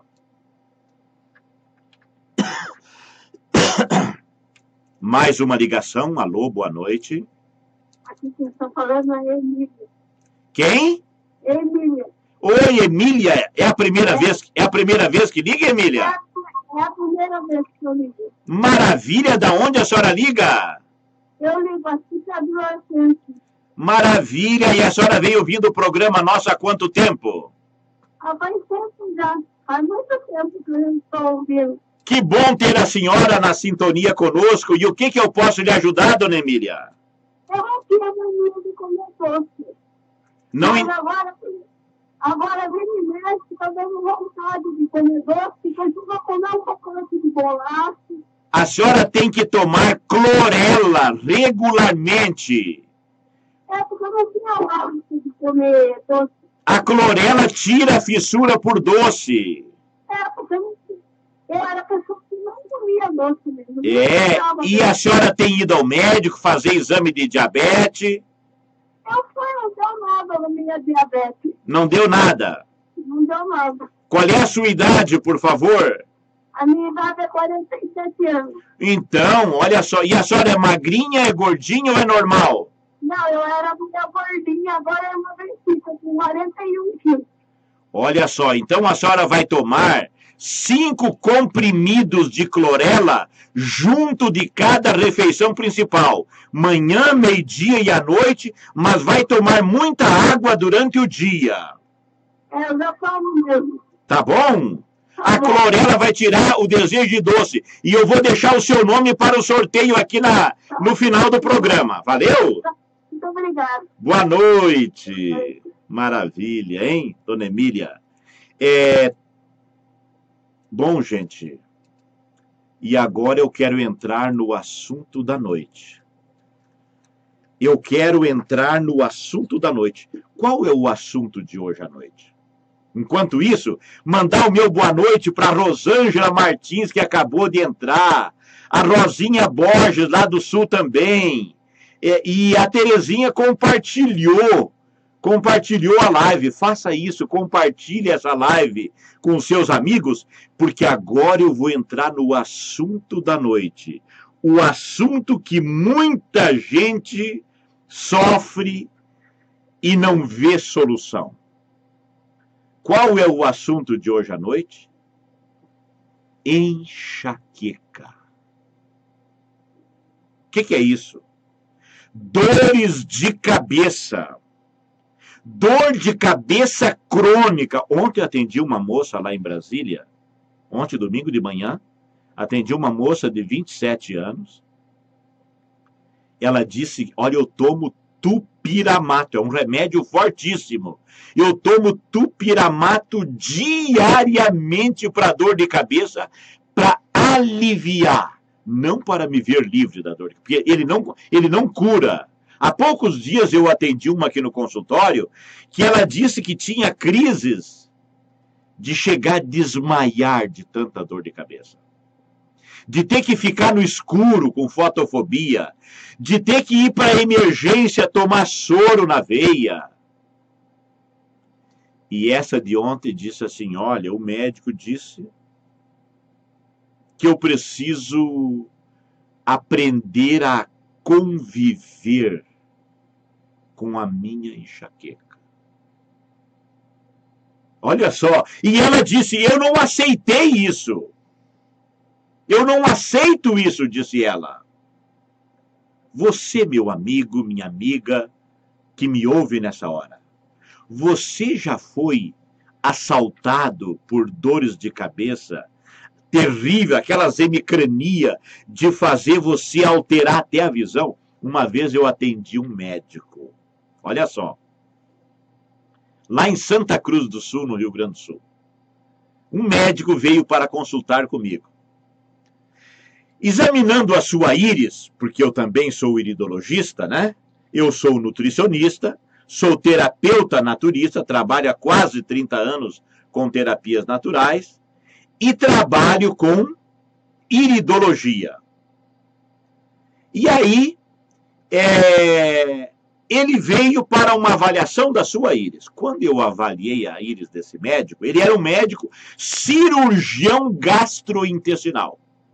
Mais uma ligação. Alô, boa noite. Aqui quem está falando é Emília. Quem? Emília. Oi, Emília. É a primeira, é. Vez, é a primeira vez que liga, Emília? É a, é a primeira vez que eu ligo. Maravilha. Da onde a senhora liga? Eu ligo aqui para adolescente. Maravilha. E a senhora veio ouvindo o programa nosso há quanto tempo? Ah, faz tempo já. Faz muito tempo que eu estou ouvindo. Que bom ter a senhora na sintonia conosco. E o que, que eu posso lhe ajudar, dona Emília? Eu não tinha mania de comer doce. Não Mas en... agora, agora vem me mexe, está dando vontade de comer doce, porque eu vou comer um pacote de bolacha. A senhora tem que tomar clorela regularmente. É, porque eu não tinha hábito de comer doce. A clorela tira a fissura por doce. É, porque eu, não, eu era pessoa que não comia comia doce mesmo. É, e a senhora tem ido ao médico fazer exame de diabetes? Eu fui, não deu nada na minha diabetes. Não deu nada? Não deu nada. Qual é a sua idade, por favor? A minha idade é quarenta e sete anos. Então, olha só, e a senhora é magrinha, é gordinha ou é normal? Não, eu era muito gordinha, agora eu emagreci, tô com quarenta e um quilos. Olha só, então a senhora vai tomar cinco comprimidos de clorela junto de cada refeição principal. Manhã, meio-dia e à noite, mas vai tomar muita água durante o dia. É, eu já tomo mesmo. Tá bom? A clorela vai tirar o desejo de doce. E eu vou deixar o seu nome para o sorteio aqui na, no final do programa. Valeu? Muito obrigada. Boa noite. Maravilha, hein, dona Emília? É... Bom, gente, e agora eu quero entrar no assunto da noite. Eu quero entrar no assunto da noite. Qual é o assunto de hoje à noite? Enquanto isso, mandar o meu boa noite para a Rosângela Martins, que acabou de entrar, a Rosinha Borges, lá do Sul também, e a Terezinha compartilhou, compartilhou a live. Faça isso, compartilhe essa live com seus amigos, porque agora eu vou entrar no assunto da noite. O assunto que muita gente sofre e não vê solução. Qual é o assunto de hoje à noite? Enxaqueca. O que, que é isso? Dores de cabeça. Dor de cabeça crônica. Ontem atendi uma moça lá em Brasília. Ontem, domingo de manhã, atendi uma moça de vinte e sete anos. Ela disse, olha, eu tomo tupiramato, é um remédio fortíssimo. Eu tomo tupiramato diariamente para dor de cabeça, para aliviar, não para me ver livre da dor, porque ele não, ele não cura. Há poucos dias eu atendi uma aqui no consultório, que ela disse que tinha crises de chegar a desmaiar de tanta dor de cabeça. De ter que ficar no escuro com fotofobia, de ter que ir para a emergência tomar soro na veia. E essa de ontem disse assim, olha, o médico disse que eu preciso aprender a conviver com a minha enxaqueca. Olha só, e ela disse, eu não aceitei isso. Eu não aceito isso, disse ela. Você, meu amigo, minha amiga, que me ouve nessa hora, você já foi assaltado por dores de cabeça terrível, aquelas hemicrania de fazer você alterar até a visão? Uma vez eu atendi um médico, olha só, lá em Santa Cruz do Sul, no Rio Grande do Sul. Um médico veio para consultar comigo. Examinando a sua íris, porque eu também sou iridologista, né? Eu sou nutricionista, sou terapeuta naturista, trabalho há quase trinta anos com terapias naturais e trabalho com iridologia. E aí, é, ele veio para uma avaliação da sua íris. Quando eu avaliei a íris desse médico, ele era um médico cirurgião gastrointestinal.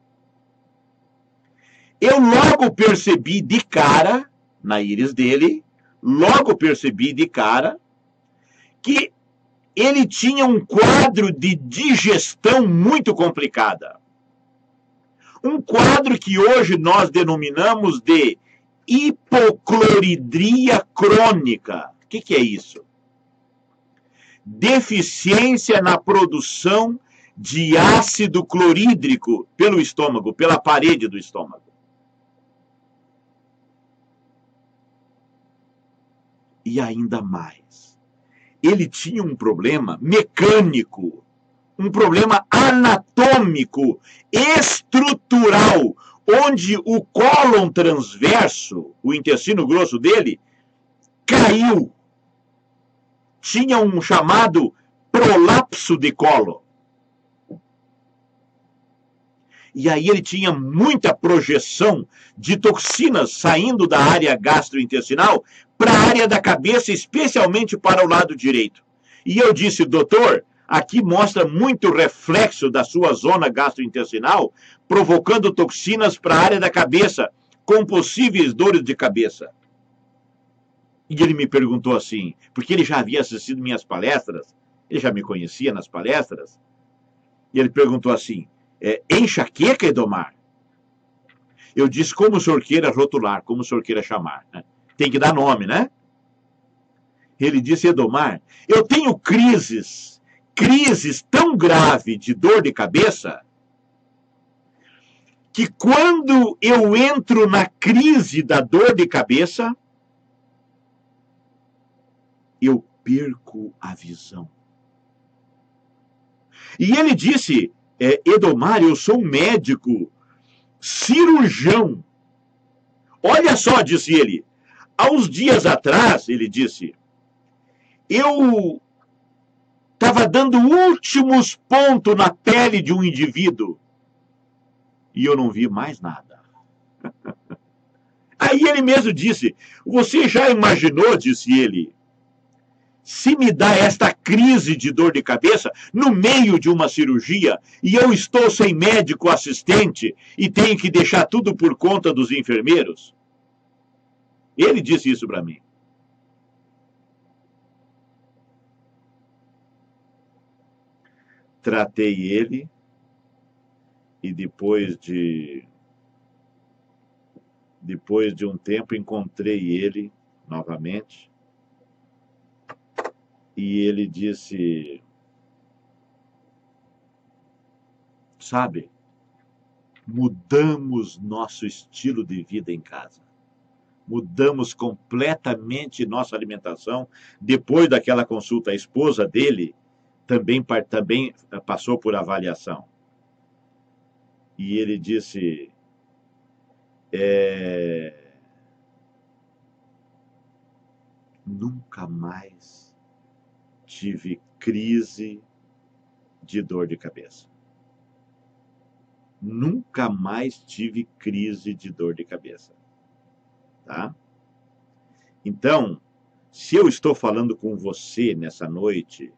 Eu logo percebi de cara, na íris dele, logo percebi de cara, que ele tinha um quadro de digestão muito complicada. Um quadro que hoje nós denominamos de hipocloridria crônica. O que, que é isso? Deficiência na produção de ácido clorídrico pelo estômago, pela parede do estômago. E ainda mais, ele tinha um problema mecânico, um problema anatômico, estrutural, onde o cólon transverso, o intestino grosso dele, caiu. Tinha um chamado prolapso de cólon. E aí ele tinha muita projeção de toxinas saindo da área gastrointestinal para a área da cabeça, especialmente para o lado direito. E eu disse, doutor, aqui mostra muito reflexo da sua zona gastrointestinal, provocando toxinas para a área da cabeça, com possíveis dores de cabeça. E ele me perguntou assim, porque ele já havia assistido minhas palestras, ele já me conhecia nas palestras, e ele perguntou assim, é, enxaqueca, Edomar? Eu disse, como o senhor queira rotular, como o senhor queira chamar, né? Tem que dar nome, né? Ele disse, Edomar, eu tenho crises, crises tão graves de dor de cabeça, que quando eu entro na crise da dor de cabeça, eu perco a visão. E ele disse, é, Edomar, eu sou um médico, cirurgião. Olha só, disse ele, há uns dias atrás, ele disse, eu estava dando últimos pontos na pele de um indivíduo e eu não vi mais nada. Aí ele mesmo disse, você já imaginou, disse ele, se me dá esta crise de dor de cabeça no meio de uma cirurgia e eu estou sem médico assistente e tenho que deixar tudo por conta dos enfermeiros? Ele disse isso para mim. Tratei ele e depois de depois de um tempo encontrei ele novamente. E ele disse, sabe, mudamos nosso estilo de vida em casa. Mudamos completamente nossa alimentação. Depois daquela consulta, a esposa dele também, também passou por avaliação. E ele disse, é, nunca mais tive crise de dor de cabeça. Nunca mais tive crise de dor de cabeça. Tá? Então, se eu estou falando com você nessa noite,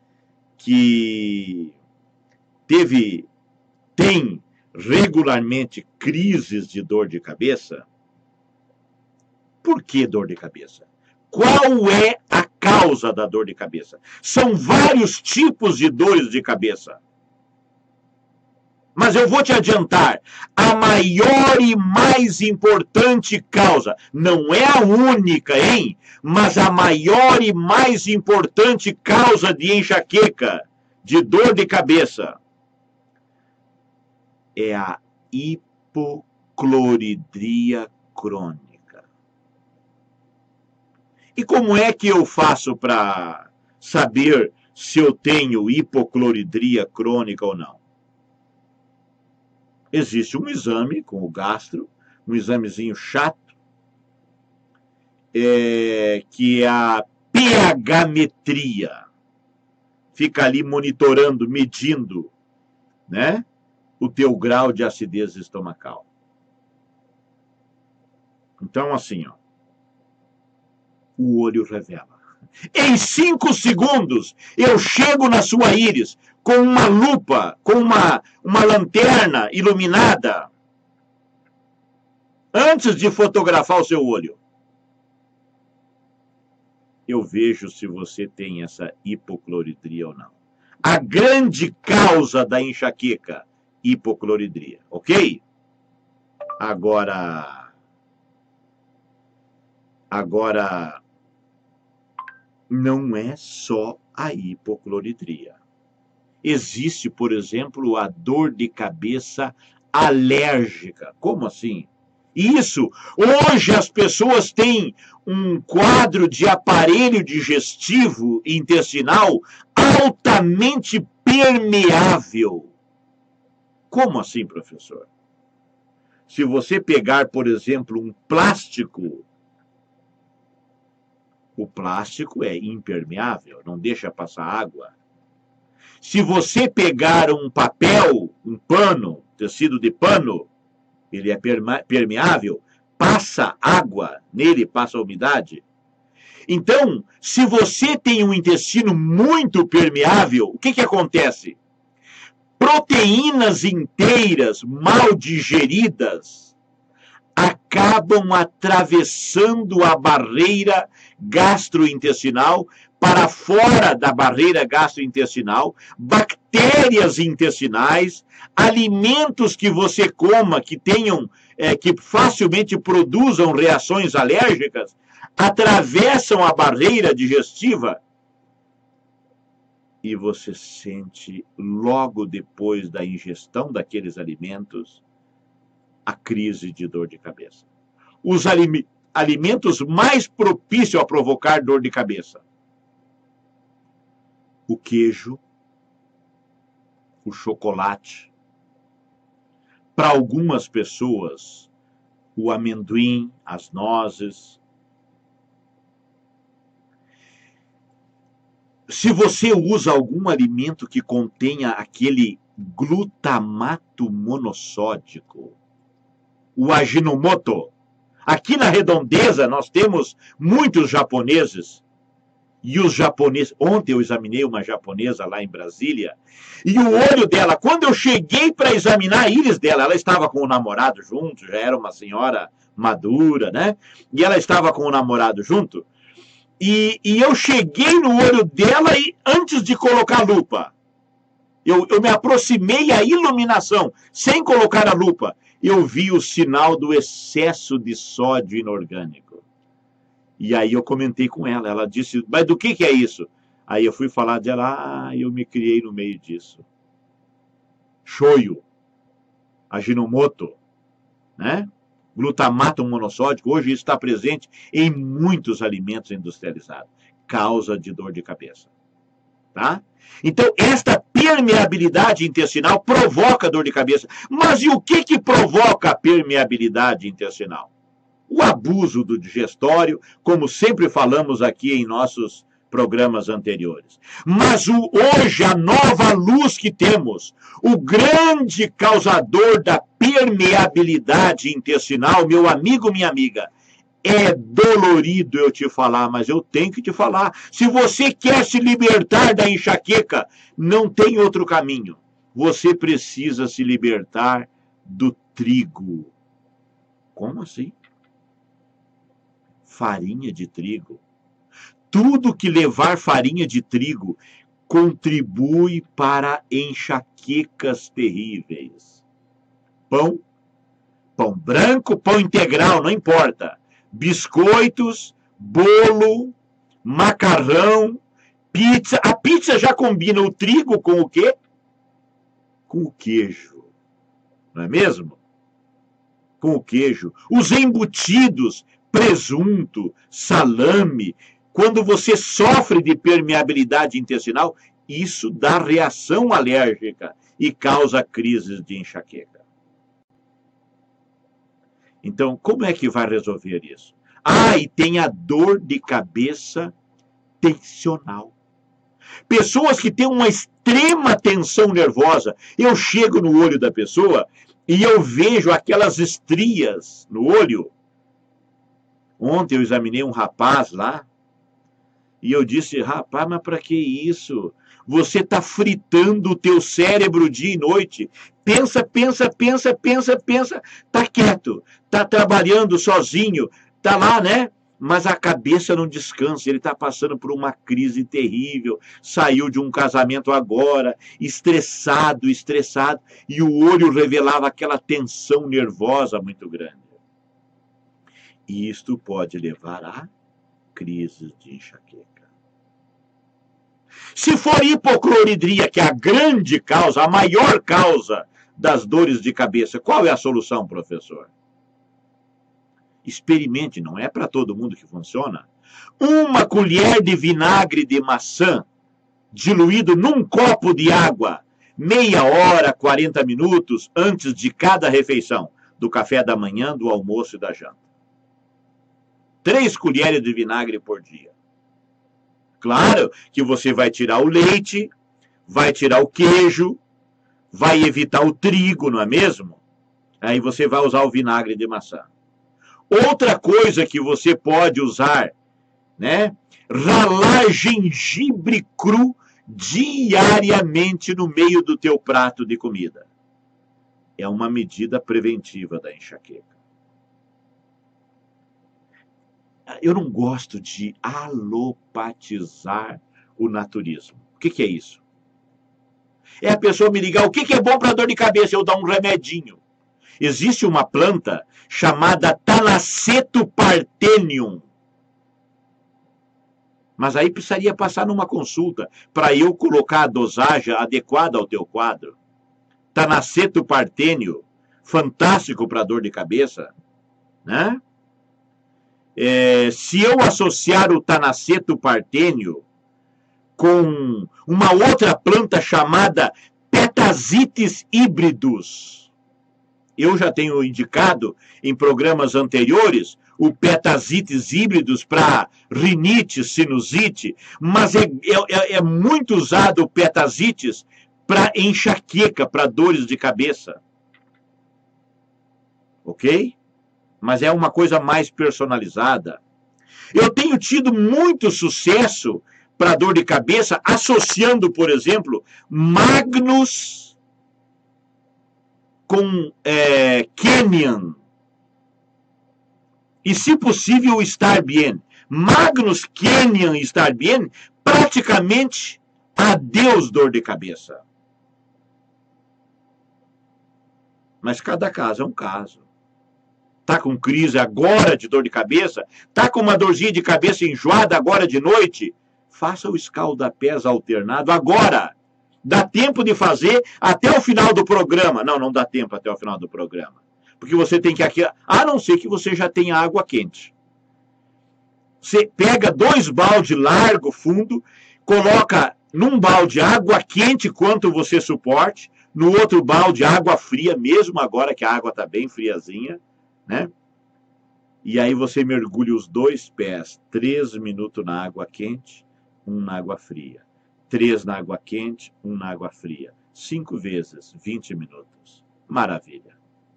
que teve, tem regularmente crises de dor de cabeça, por que dor de cabeça? Qual é a causa da dor de cabeça? São vários tipos de dores de cabeça. Mas eu vou te adiantar, a maior e mais importante causa, não é a única, hein? Mas a maior e mais importante causa de enxaqueca, de dor de cabeça, é a hipocloridria crônica. E como é que eu faço para saber se eu tenho hipocloridria crônica ou não? Existe um exame com o gastro, um examezinho chato, é, que é a pH-metria. Fica ali monitorando, medindo, né, o teu grau de acidez estomacal. Então, assim, ó, o olho revela. Em cinco segundos, eu chego na sua íris com uma lupa, com uma, uma lanterna iluminada, antes de fotografar o seu olho. Eu vejo se você tem essa hipocloridria ou não. A grande causa da enxaqueca, hipocloridria, ok? Agora, agora, não é só a hipocloridria. Existe, por exemplo, a dor de cabeça alérgica. Como assim? Isso, hoje as pessoas têm um quadro de aparelho digestivo intestinal altamente permeável. Como assim, professor? Se você pegar, por exemplo, um plástico, o plástico é impermeável, não deixa passar água. Se você pegar um papel, um pano, tecido de pano, ele é permeável, passa água nele, passa umidade. Então, se você tem um intestino muito permeável, o que que acontece? Proteínas inteiras, mal digeridas, acabam atravessando a barreira gastrointestinal para fora da barreira gastrointestinal, bactérias intestinais, alimentos que você coma que tenham, é, que facilmente produzam reações alérgicas, atravessam a barreira digestiva e você sente logo depois da ingestão daqueles alimentos a crise de dor de cabeça. Os alimentos mais propícios a provocar dor de cabeça: o queijo, o chocolate. Para algumas pessoas, o amendoim, as nozes. Se você usa algum alimento que contenha aquele glutamato monossódico, o Ajinomoto, aqui na Redondeza nós temos muitos japoneses. E os japoneses, ontem eu examinei uma japonesa lá em Brasília, e o olho dela, quando eu cheguei para examinar a íris dela, ela estava com o namorado junto, já era uma senhora madura, né? E ela estava com o namorado junto, e, e eu cheguei no olho dela e antes de colocar a lupa, eu, eu me aproximei à iluminação, sem colocar a lupa, eu vi o sinal do excesso de sódio inorgânico. E aí eu comentei com ela, ela disse, mas do que que é isso? Aí eu fui falar dela, ah, eu me criei no meio disso. Shoyu, Ajinomoto, né? Glutamato monossódico, hoje isso está presente em muitos alimentos industrializados. Causa de dor de cabeça. Tá? Então, esta permeabilidade intestinal provoca dor de cabeça. Mas e o que que provoca a permeabilidade intestinal? O abuso do digestório, como sempre falamos aqui em nossos programas anteriores. Mas o, hoje, a nova luz que temos, o grande causador da permeabilidade intestinal, meu amigo, minha amiga, é dolorido eu te falar, mas eu tenho que te falar. Se você quer se libertar da enxaqueca, não tem outro caminho. Você precisa se libertar do trigo. Como assim? Farinha de trigo. Tudo que levar farinha de trigo contribui para enxaquecas terríveis. Pão, pão branco, pão integral, não importa. Biscoitos, bolo, macarrão, pizza. A pizza já combina o trigo com o quê? Com o queijo. Não é mesmo? Com o queijo. Os embutidos, presunto, salame, quando você sofre de permeabilidade intestinal, isso dá reação alérgica e causa crises de enxaqueca. Então, como é que vai resolver isso? Ah, e tem a dor de cabeça tensional. Pessoas que têm uma extrema tensão nervosa. Eu chego no olho da pessoa e eu vejo aquelas estrias no olho. Ontem eu examinei um rapaz lá e eu disse, rapaz, mas para que isso? Você está fritando o teu cérebro dia e noite. Pensa, pensa, pensa, pensa, pensa. Está quieto, está trabalhando sozinho, está lá, né? Mas a cabeça não descansa, ele está passando por uma crise terrível, saiu de um casamento agora, estressado, estressado, e o olho revelava aquela tensão nervosa muito grande. E isto pode levar a crises de enxaqueca. Se for hipocloridria, que é a grande causa, a maior causa das dores de cabeça, qual é a solução, professor? Experimente, não é para todo mundo que funciona. Uma colher de vinagre de maçã diluído num copo de água, meia hora, quarenta minutos antes de cada refeição, do café da manhã, do almoço e da janta. Três colheres de vinagre por dia. Claro que você vai tirar o leite, vai tirar o queijo, vai evitar o trigo, não é mesmo? Aí você vai usar o vinagre de maçã. Outra coisa que você pode usar, né? Ralar gengibre cru diariamente no meio do teu prato de comida. É uma medida preventiva da enxaqueca. Eu não gosto de alopatizar o naturismo. O que, que é isso? É a pessoa me ligar, o que, que é bom para dor de cabeça? Eu dar um remedinho. Existe uma planta chamada Tanaceto parthenium. Mas aí precisaria passar numa consulta para eu colocar a dosagem adequada ao teu quadro. Tanaceto parthenium, fantástico para dor de cabeça, né? É, se eu associar o Tanaceto parthenium com uma outra planta chamada Petazites híbridos, eu já tenho indicado em programas anteriores o Petazites híbridos para rinite, sinusite, mas é, é, é muito usado o Petazites para enxaqueca, para dores de cabeça. Ok? Mas é uma coisa mais personalizada. Eu tenho tido muito sucesso para dor de cabeça associando, por exemplo, Magnus com é, Kenyan. E, se possível, Estar Bien. Magnus, Kenyan e Estar Bien, praticamente adeus dor de cabeça. Mas cada caso é um caso. Tá com crise agora de dor de cabeça? Tá com uma dorzinha de cabeça enjoada agora de noite? Faça o escaldapés alternado agora. Dá tempo de fazer até o final do programa. Não, não dá tempo até o final do programa. Porque você tem que... Aqui, a não ser que você já tenha água quente. Você pega dois baldes largo, fundo, coloca num balde água quente quanto você suporte, no outro balde água fria, mesmo agora que a água está bem friazinha, né? E aí você mergulha os dois pés, três minutos na água quente, um na água fria. Três na água quente, um na água fria. Cinco vezes, vinte minutos. Maravilha.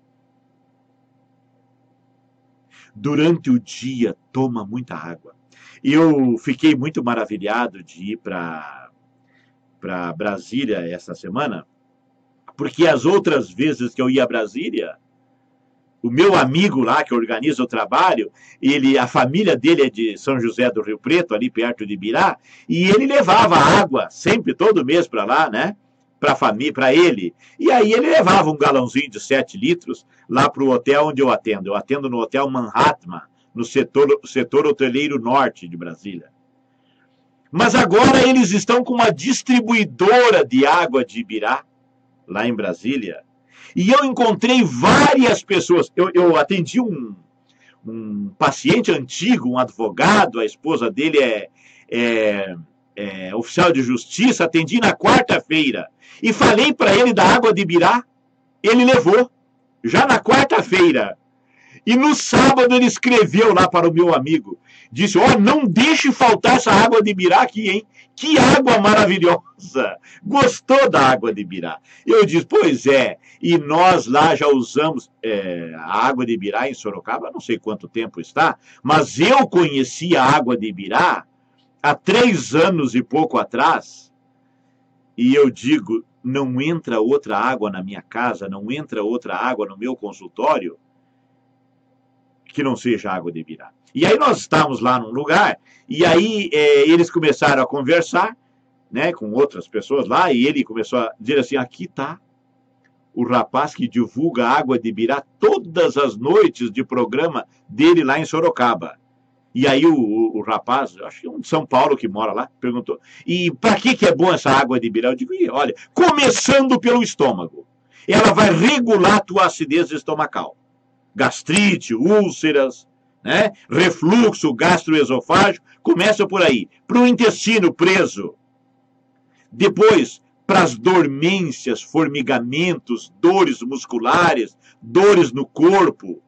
Durante o dia, toma muita água. Eu fiquei muito maravilhado de ir para para Brasília essa semana, porque as outras vezes que eu ia a Brasília, o meu amigo lá que organiza o trabalho, ele, a família dele é de São José do Rio Preto, ali perto de Ibirá, e ele levava água sempre, todo mês para lá, né? Para a família, para ele. E aí ele levava um galãozinho de sete litros lá para o hotel onde eu atendo. Eu atendo no Hotel Manhattan, no setor, setor hoteleiro norte de Brasília. Mas agora eles estão com uma distribuidora de água de Ibirá, lá em Brasília. E eu encontrei várias pessoas. Eu, eu atendi um, um paciente antigo, um advogado, a esposa dele é, é, é oficial de justiça, atendi na quarta-feira. E falei para ele da água de Ibirá, ele levou, já na quarta-feira. E no sábado ele escreveu lá para o meu amigo, disse, ó, oh, não deixe faltar essa água de Ibirá aqui, hein? Que água maravilhosa! Gostou da água de Ibirá? Eu disse, pois é, e nós lá já usamos é, a água de Ibirá em Sorocaba, não sei quanto tempo está, mas eu conheci a água de Ibirá há três anos e pouco atrás, e eu digo, não entra outra água na minha casa, não entra outra água no meu consultório, que não seja água de Ibirá. E aí nós estávamos lá num lugar, e aí é, eles começaram a conversar, né, com outras pessoas lá, e ele começou a dizer assim, aqui está o rapaz que divulga água de Ibirá todas as noites de programa dele lá em Sorocaba. E aí o, o, o rapaz, acho que é um de São Paulo que mora lá, perguntou, e para que, que é bom essa água de Ibirá? Eu digo, olha, começando pelo estômago, ela vai regular a tua acidez estomacal. Gastrite, úlceras, né? Refluxo gastroesofágico, começa por aí. Para o intestino preso. Depois, para as dormências, formigamentos, dores musculares, dores no corpo.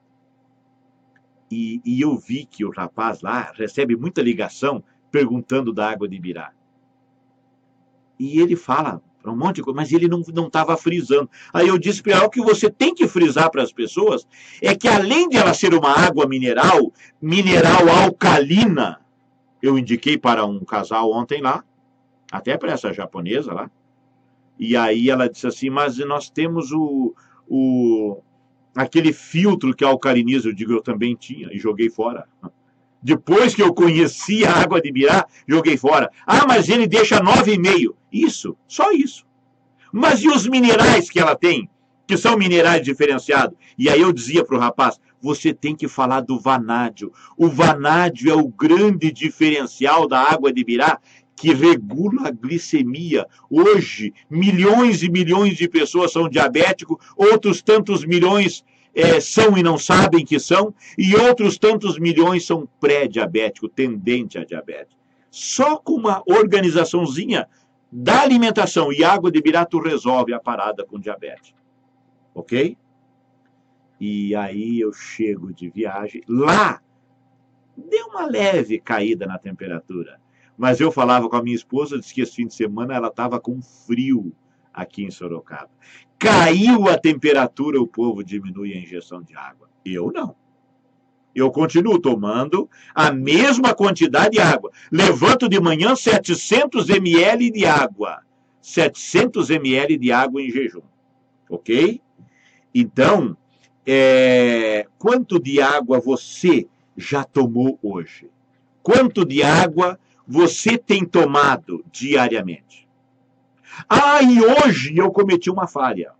E, e eu vi que o rapaz lá recebe muita ligação perguntando da água de Ibirá. E ele fala para um monte de coisa, mas ele não estava frisando. Aí eu disse para ela, o que você tem que frisar para as pessoas é que além de ela ser uma água mineral, mineral alcalina, eu indiquei para um casal ontem lá, até para essa japonesa lá, e aí ela disse assim, mas nós temos o, o aquele filtro que alcaliniza, eu digo, eu também tinha, e joguei fora. Depois que eu conheci a água de Ibirá, joguei fora. Ah, mas ele deixa nove vírgula cinco. Isso, só isso. Mas e os minerais que ela tem, que são minerais diferenciados? E aí eu dizia para o rapaz, você tem que falar do vanádio. O vanádio é o grande diferencial da água de Ibirá, que regula a glicemia. Hoje, milhões e milhões de pessoas são diabéticos, outros tantos milhões é, são e não sabem que são, e outros tantos milhões são pré-diabéticos, tendente a diabetes. Só com uma organizaçãozinha da alimentação e água de Ibirá, tu resolve a parada com diabetes. Ok? E aí eu chego de viagem, lá deu uma leve caída na temperatura. Mas eu falava com a minha esposa, disse que esse fim de semana ela estava com frio aqui em Sorocaba. Caiu a temperatura, o povo diminui a injeção de água. Eu não. Eu continuo tomando a mesma quantidade de água. Levanto de manhã setecentos mililitros de água. setecentos mililitros de água em jejum. Ok? Então, é... quanto de água você já tomou hoje? Quanto de água você tem tomado diariamente? Ah, e hoje eu cometi uma falha.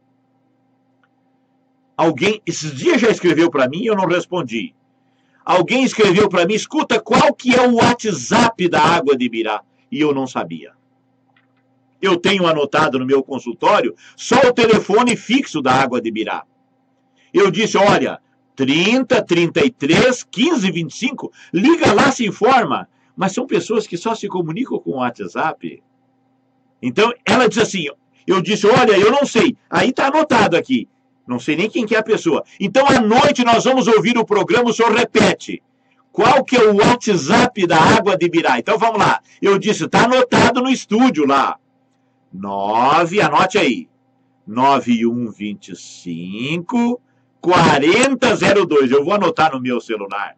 Alguém, esses dias já escreveu para mim e eu não respondi. Alguém escreveu para mim, escuta, qual que é o WhatsApp da água de Ibirá? E eu não sabia. Eu tenho anotado no meu consultório só o telefone fixo da água de Ibirá. Eu disse, olha, trinta, trinta e três, quinze, vinte e cinco, liga lá, se informa. Mas são pessoas que só se comunicam com o WhatsApp. Então, ela disse assim, eu disse, olha, eu não sei. Aí está anotado aqui. Não sei nem quem que é a pessoa. Então, à noite, nós vamos ouvir o programa, o senhor repete. Qual que é o WhatsApp da água de Ibirá? Então, vamos lá. Eu disse, está anotado no estúdio lá. nove, anote aí. nove um dois cinco, quarenta zero dois. Eu vou anotar no meu celular.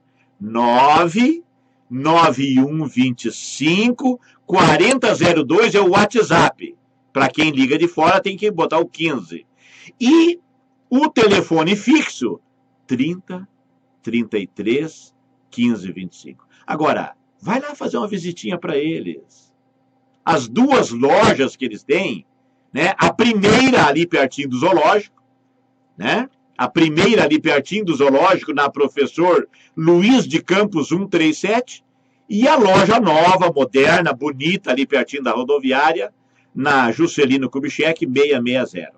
nove nove um dois cinco, quarenta zero dois é o WhatsApp. Para quem liga de fora, tem que botar o quinze. E o telefone fixo, trinta, trinta e três, quinze, vinte e cinco. Agora, vai lá fazer uma visitinha para eles. As duas lojas que eles têm, né? A primeira ali pertinho do zoológico, né? A primeira ali pertinho do zoológico, na Professor Luiz de Campos cento e trinta e sete, e a loja nova, moderna, bonita, ali pertinho da rodoviária, na Juscelino Kubitschek seiscentos e sessenta.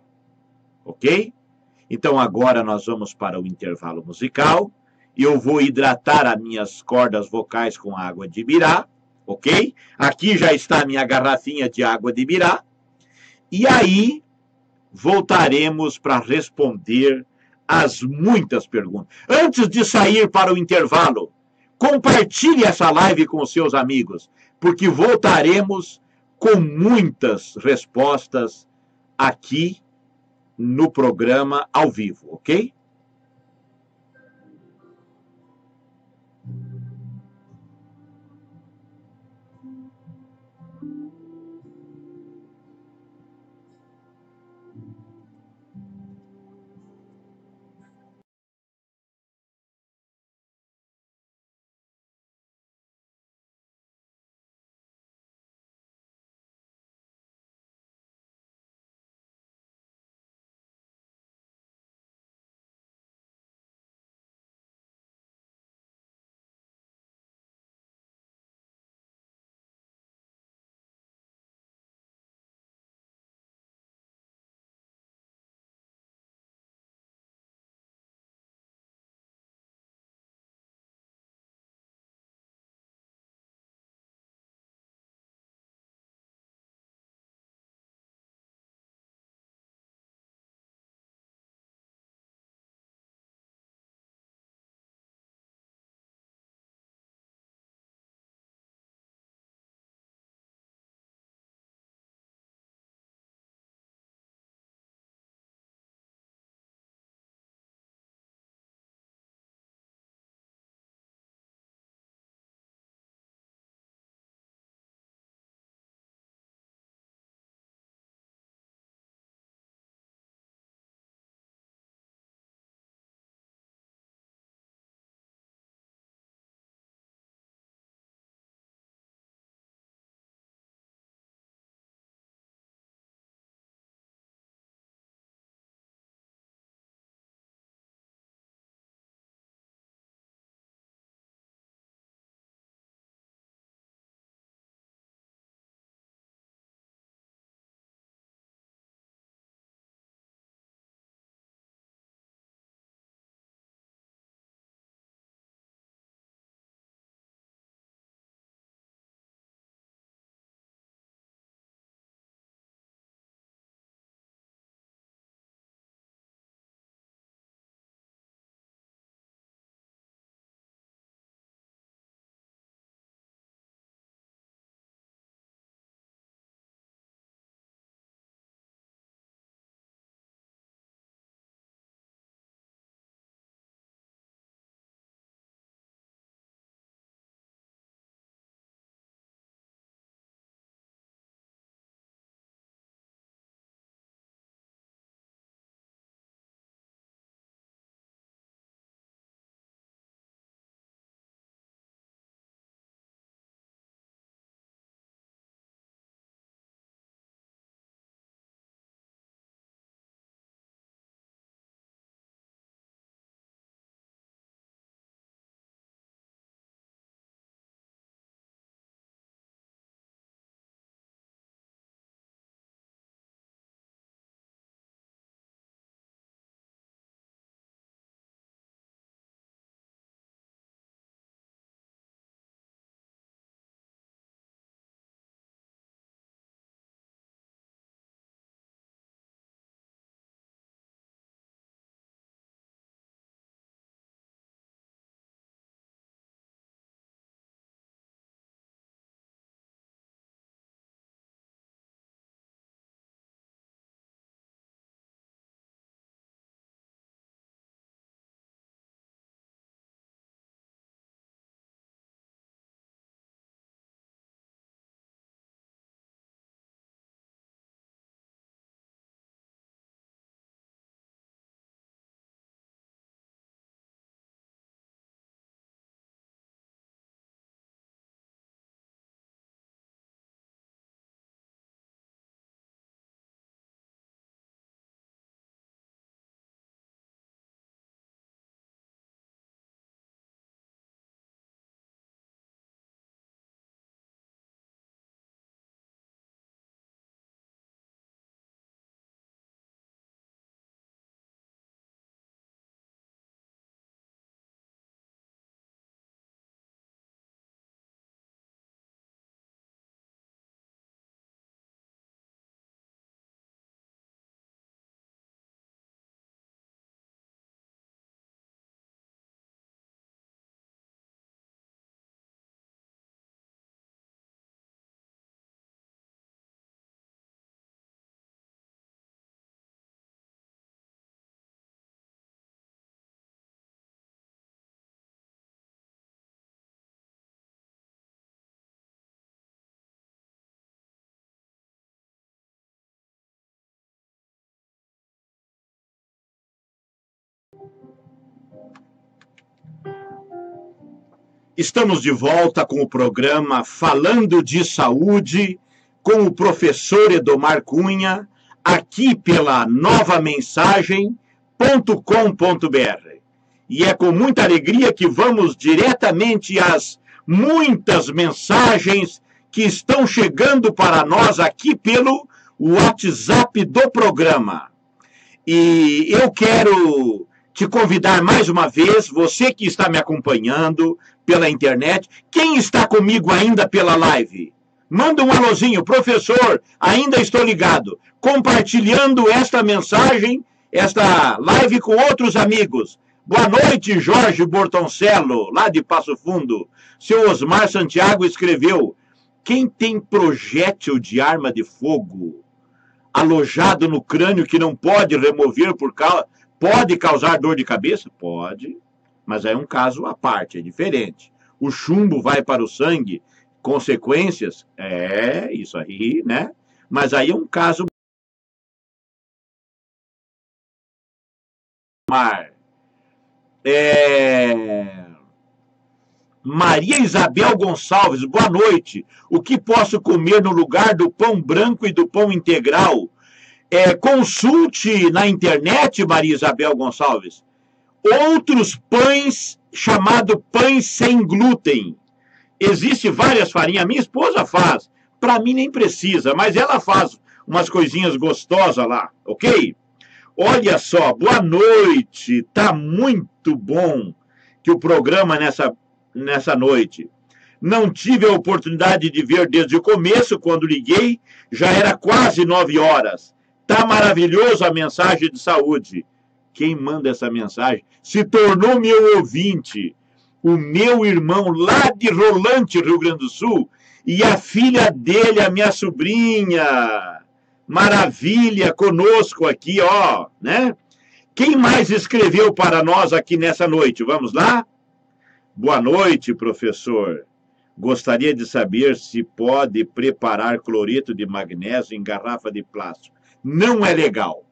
Ok? Então agora nós vamos para o intervalo musical. Eu vou hidratar as minhas cordas vocais com água de Ibirá, ok? Aqui já está a minha garrafinha de água de Ibirá. E aí voltaremos para responder as muitas perguntas. Antes de sair para o intervalo, compartilhe essa live com os seus amigos, porque voltaremos com muitas respostas aqui no programa ao vivo, ok? Estamos de volta com o programa Falando de Saúde, com o professor Edomar Cunha, aqui pela nova mensagem ponto com ponto br. E é com muita alegria que vamos diretamente às muitas mensagens que estão chegando para nós aqui pelo WhatsApp do programa. E eu quero te convidar mais uma vez, você que está me acompanhando pela internet, quem está comigo ainda pela live, manda um alôzinho, professor, ainda estou ligado, compartilhando esta mensagem, esta live com outros amigos. Boa noite, Jorge Bortoncello, lá de Passo Fundo. Seu Osmar Santiago escreveu: quem tem projétil de arma de fogo alojado no crânio que não pode remover por causa... Pode causar dor de cabeça? Pode, mas é um caso à parte, é diferente. O chumbo vai para o sangue, consequências? É, isso aí, né? Mas aí é um caso... É... Maria Isabel Gonçalves, boa noite. O que posso comer no lugar do pão branco e do pão integral? É, consulte na internet, Maria Isabel Gonçalves, outros pães chamados pães sem glúten. Existem várias farinhas, minha esposa faz, para mim nem precisa, mas ela faz umas coisinhas gostosas lá, ok? Olha só, boa noite, tá muito bom que o programa nessa, nessa noite. Não tive a oportunidade de ver desde o começo, quando liguei, já era quase nove horas. Tá maravilhoso a mensagem de saúde. Quem manda essa mensagem se tornou meu ouvinte, o meu irmão lá de Rolante, Rio Grande do Sul, e a filha dele, a minha sobrinha. Maravilha, conosco aqui, ó, né? Quem mais escreveu para nós aqui nessa noite? Vamos lá? Boa noite, professor. Gostaria de saber se pode preparar cloreto de magnésio em garrafa de plástico. Não é legal.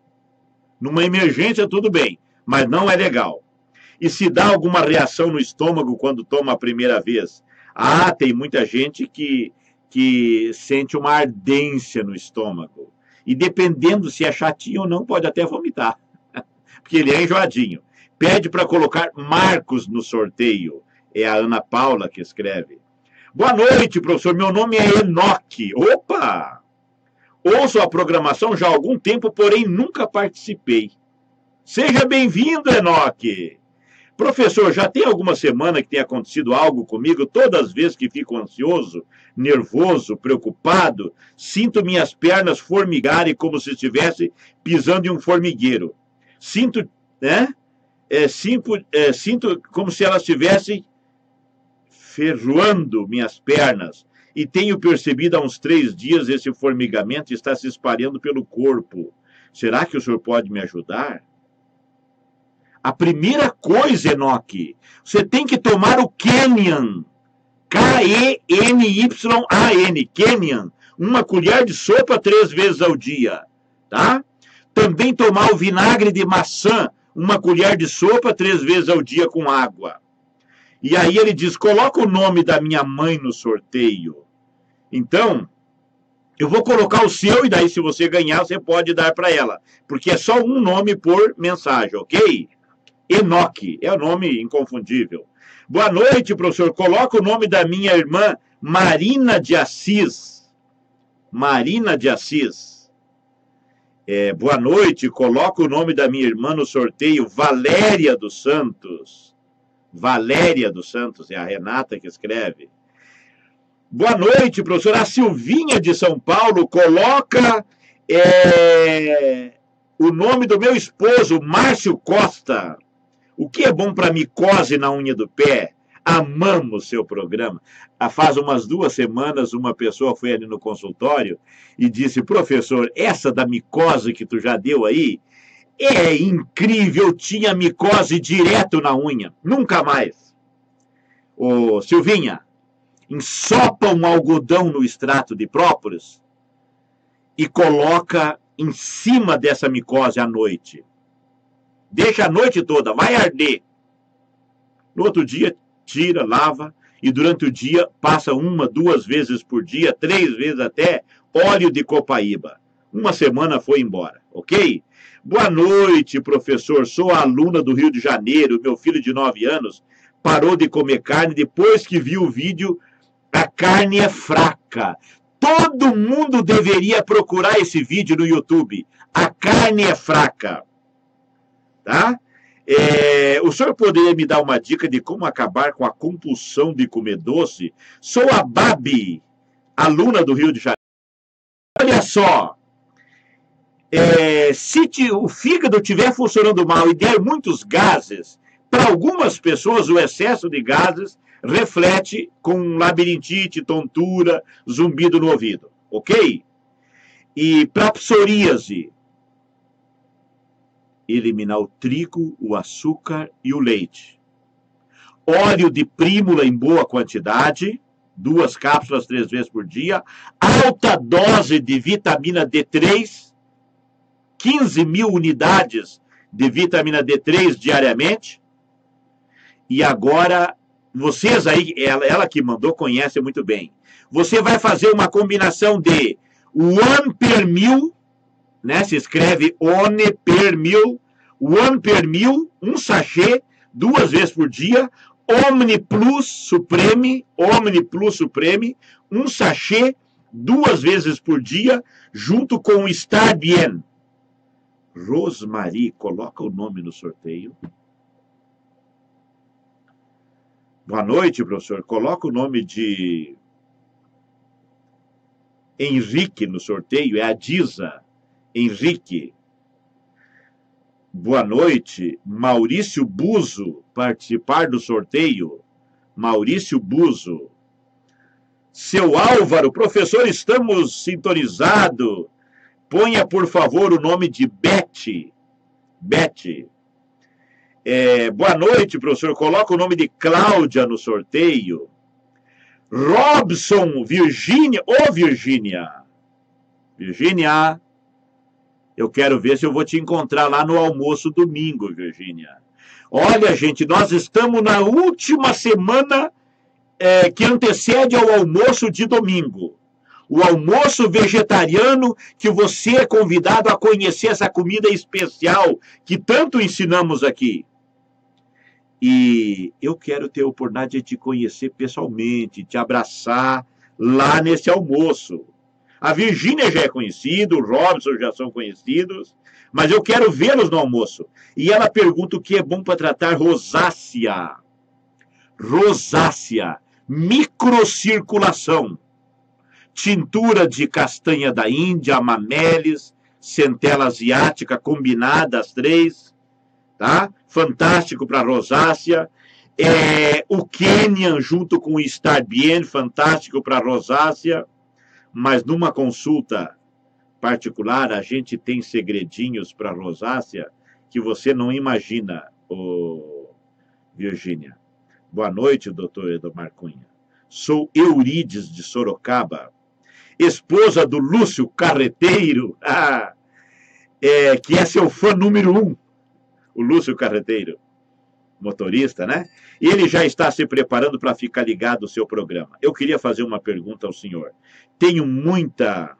Numa emergência, tudo bem, mas não é legal. E se dá alguma reação no estômago quando toma a primeira vez? Ah, tem muita gente que, que sente uma ardência no estômago. E dependendo se é chatinho ou não, pode até vomitar. Porque ele é enjoadinho. Pede para colocar Marcos no sorteio. É a Ana Paula que escreve. Boa noite, professor. Meu nome é Enoque. Opa! Ouço a programação já há algum tempo, porém nunca participei. Seja bem-vindo, Enoque. Professor, já tem alguma semana que tem acontecido algo comigo? Todas as vezes que fico ansioso, nervoso, preocupado, sinto minhas pernas formigarem como se estivesse pisando em um formigueiro. Sinto, né? É, sinto, é, sinto como se elas estivessem ferroando minhas pernas. E tenho percebido há uns três dias esse formigamento está se espalhando pelo corpo. Será que o senhor pode me ajudar? A primeira coisa, Enoque, você tem que tomar o Kenyan. K E N Y A N, Kenyan. Uma colher de sopa três vezes ao dia, tá? Também tomar o vinagre de maçã, uma colher de sopa três vezes ao dia com água. E aí ele diz, coloca o nome da minha mãe no sorteio. Então, eu vou colocar o seu e daí se você ganhar, você pode dar para ela. Porque é só um nome por mensagem, ok? Enoque, é o nome inconfundível. Boa noite, professor. Coloca o nome da minha irmã, Marina de Assis. Marina de Assis. É, boa noite, coloca o nome da minha irmã no sorteio, Valéria dos Santos. Valéria dos Santos, é a Renata que escreve. Boa noite, professor. A Silvinha de São Paulo coloca é, o nome do meu esposo, Márcio Costa. O que é bom para micose na unha do pé? Amamos seu programa. Há faz umas duas semanas, uma pessoa foi ali no consultório e disse, professor, essa da micose que tu já deu aí, é incrível, tinha micose direto na unha. Nunca mais. Ô, Silvinha, ensopa um algodão no extrato de própolis e coloca em cima dessa micose à noite. Deixa a noite toda, vai arder. No outro dia, tira, lava, e durante o dia passa uma, duas vezes por dia, três vezes até, óleo de copaíba. Uma semana foi embora, ok? Boa noite, professor. Sou aluna do Rio de Janeiro. Meu filho de nove anos parou de comer carne depois que viu o vídeo. A carne é fraca. Todo mundo deveria procurar esse vídeo no YouTube. A carne é fraca. Tá? É, o senhor poderia me dar uma dica de como acabar com a compulsão de comer doce? Sou a Babi, aluna do Rio de Janeiro. Olha só, é, se te, o fígado estiver funcionando mal e der muitos gases, para algumas pessoas o excesso de gases reflete com labirintite, tontura, zumbido no ouvido, ok? E para psoríase, eliminar o trigo, o açúcar e o leite. Óleo de prímula em boa quantidade, duas cápsulas três vezes por dia. Alta dose de vitamina D três, quinze mil unidades de vitamina D três diariamente. E agora, vocês aí, ela, ela que mandou, conhece muito bem. Você vai fazer uma combinação de One per Mil, né? Se escreve One per Mil, One per Mil, um sachê, duas vezes por dia, Omni Plus Supreme, Omni Plus Supreme, um sachê, duas vezes por dia, junto com o Star Bien. Rosmary, coloca o nome no sorteio. Boa noite, professor. Coloca o nome de Henrique no sorteio, é a Diza. Henrique. Boa noite. Maurício Buzo, participar do sorteio. Maurício Buzo. Seu Álvaro, professor, estamos sintonizados. Ponha, por favor, o nome de Beth. Beth. É, boa noite, professor. Coloca o nome de Cláudia no sorteio. Robson, Virgínia. Ô, Virgínia. Virgínia. Eu quero ver se eu vou te encontrar lá no almoço domingo, Virgínia. Olha, gente, nós estamos na última semana é, que antecede ao almoço de domingo. O almoço vegetariano, que você é convidado a conhecer essa comida especial que tanto ensinamos aqui. E eu quero ter a oportunidade de te conhecer pessoalmente, te abraçar lá nesse almoço. A Virgínia já é conhecida, o Robson já são conhecidos, mas eu quero vê-los no almoço. E ela pergunta o que é bom para tratar rosácea. Rosácea, microcirculação. Tintura de castanha da Índia, mamelis, centela asiática, combinada as três, tá? Fantástico para rosácea. É, o Kenyan junto com o Star Bien, fantástico para rosácea. Mas numa consulta particular, a gente tem segredinhos para rosácea que você não imagina, ô, Virgínia. Boa noite, doutor Edomar Cunha. Sou Eurides de Sorocaba, esposa do Lúcio Carreteiro, ah, é, que é seu fã número um, o Lúcio Carreteiro, motorista, né? E ele já está se preparando para ficar ligado ao seu programa. Eu queria fazer uma pergunta ao senhor. Tenho muita...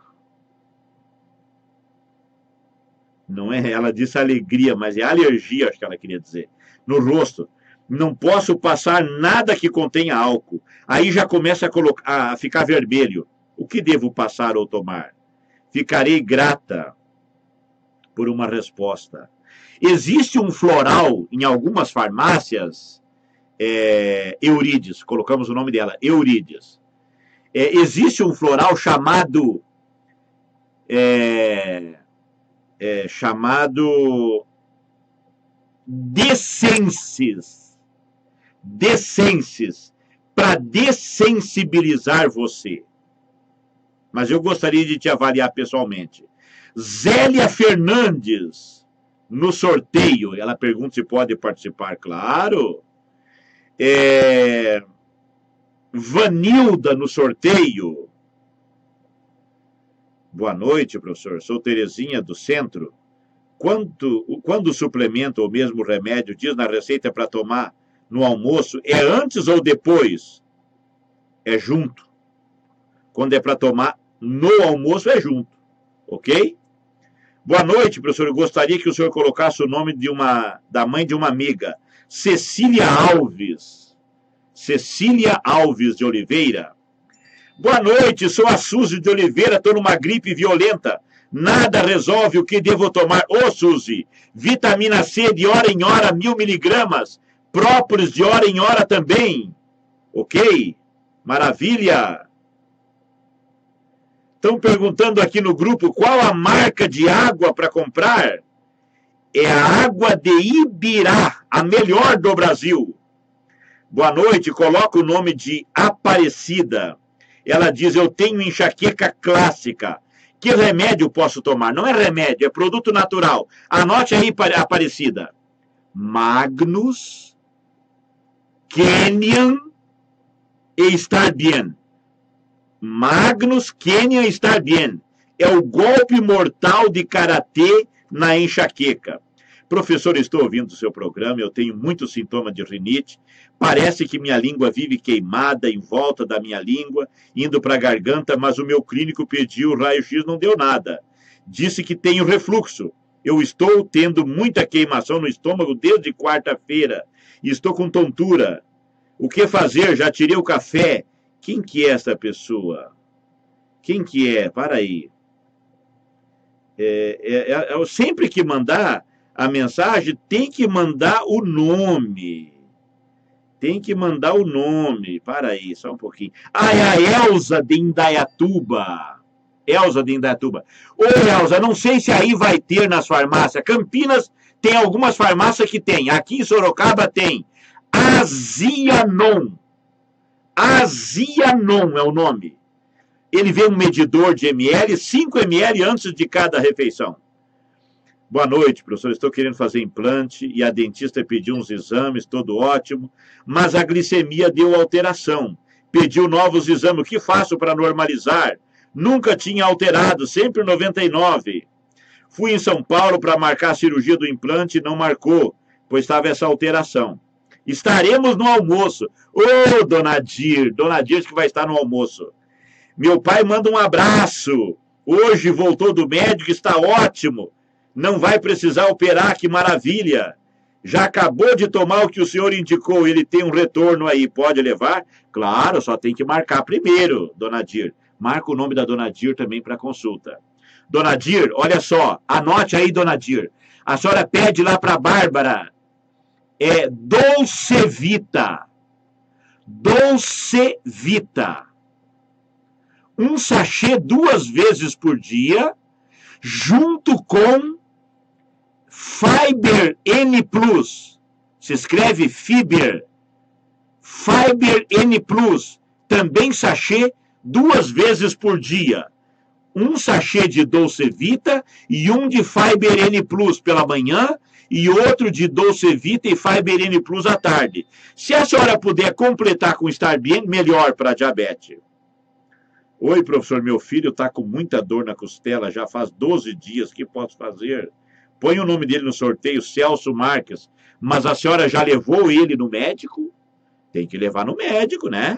Não é, ela disse alegria, mas é alergia, acho que ela queria dizer. No rosto. Não posso passar nada que contenha álcool. Aí já começa a, colocar, a ficar vermelho. O que devo passar ou tomar? Ficarei grata por uma resposta. Existe um floral em algumas farmácias, é, Eurides, colocamos o nome dela, Eurides. É, existe um floral chamado, é, é, chamado Descenses, Descenses, para dessensibilizar você. Mas eu gostaria de te avaliar pessoalmente. Zélia Fernandes, no sorteio, ela pergunta se pode participar, claro. É... Vanilda, no sorteio. Boa noite, professor. Sou Terezinha, do centro. Quanto, quando o suplemento ou mesmo remédio diz na receita para tomar no almoço, é antes ou depois? É junto. Quando é para tomar no almoço, é junto. Ok? Boa noite, professor. Eu gostaria que o senhor colocasse o nome de uma, da mãe de uma amiga. Cecília Alves. Cecília Alves de Oliveira. Boa noite, sou a Suzy de Oliveira, estou numa gripe violenta. Nada resolve, o que devo tomar? Ô, Suzy, vitamina C de hora em hora, mil miligramas. Própolis de hora em hora também. Ok? Maravilha. Estão perguntando aqui no grupo qual a marca de água para comprar. É a água de Ibirá, a melhor do Brasil. Boa noite, coloca o nome de Aparecida. Ela diz, eu tenho enxaqueca clássica. Que remédio posso tomar? Não é remédio, é produto natural. Anote aí, Aparecida. Magnus, Kenyan e Estar Bien. Magnus, Kenyan e Estar Bien. É o golpe mortal de karatê na enxaqueca. Professor, estou ouvindo o seu programa, eu tenho muitos sintomas de rinite. Parece que minha língua vive queimada em volta da minha língua, indo para a garganta, mas o meu clínico pediu raio-x, não deu nada. Disse que tenho refluxo. Eu estou tendo muita queimação no estômago desde quarta-feira e estou com tontura. O que fazer? Já tirei o café. Quem que é essa pessoa? Quem que é? Para aí. É, é, é, é, sempre que mandar a mensagem, tem que mandar o nome. Tem que mandar o nome. Para aí, só um pouquinho. Ah, é a Elza de Indaiatuba. Elza de Indaiatuba. Ô, Elza, não sei se aí vai ter nas farmácias. Campinas tem algumas farmácias que tem. Aqui em Sorocaba tem. Azianon. Azianon é o nome. Ele vem um medidor de ml, cinco mililitros antes de cada refeição. Boa noite, professor. Estou querendo fazer implante e a dentista pediu uns exames, tudo ótimo, mas a glicemia deu alteração. Pediu novos exames. O que faço para normalizar? Nunca tinha alterado, sempre noventa e nove. Fui em São Paulo para marcar a cirurgia do implante e não marcou, pois estava essa alteração. Estaremos no almoço. Ô, oh, Dona Dir, Dona Dir que vai estar no almoço. Meu pai manda um abraço. Hoje voltou do médico, está ótimo. Não vai precisar operar, que maravilha. Já acabou de tomar o que o senhor indicou, ele tem um retorno aí, pode levar? Claro, só tem que marcar primeiro, Dona Dir. Marca o nome da Dona Dir também para consulta. Dona Dir, olha só, anote aí, Dona Dir. A senhora pede lá para a Bárbara, é Dolcevita. Dolcevita. Um sachê duas vezes por dia, junto com Fiber N Plus. Se escreve Fiber. Fiber N Plus. Também sachê duas vezes por dia. Um sachê de Dolcevita e um de Fiber N Plus pela manhã e outro de Dolcevita e Fiber N Plus à tarde. Se a senhora puder completar com Estar Bien, melhor para diabetes. Oi, professor, meu filho está com muita dor na costela, já faz doze dias, o que posso fazer? Põe o nome dele no sorteio, Celso Marques. Mas a senhora já levou ele no médico? Tem que levar no médico, né?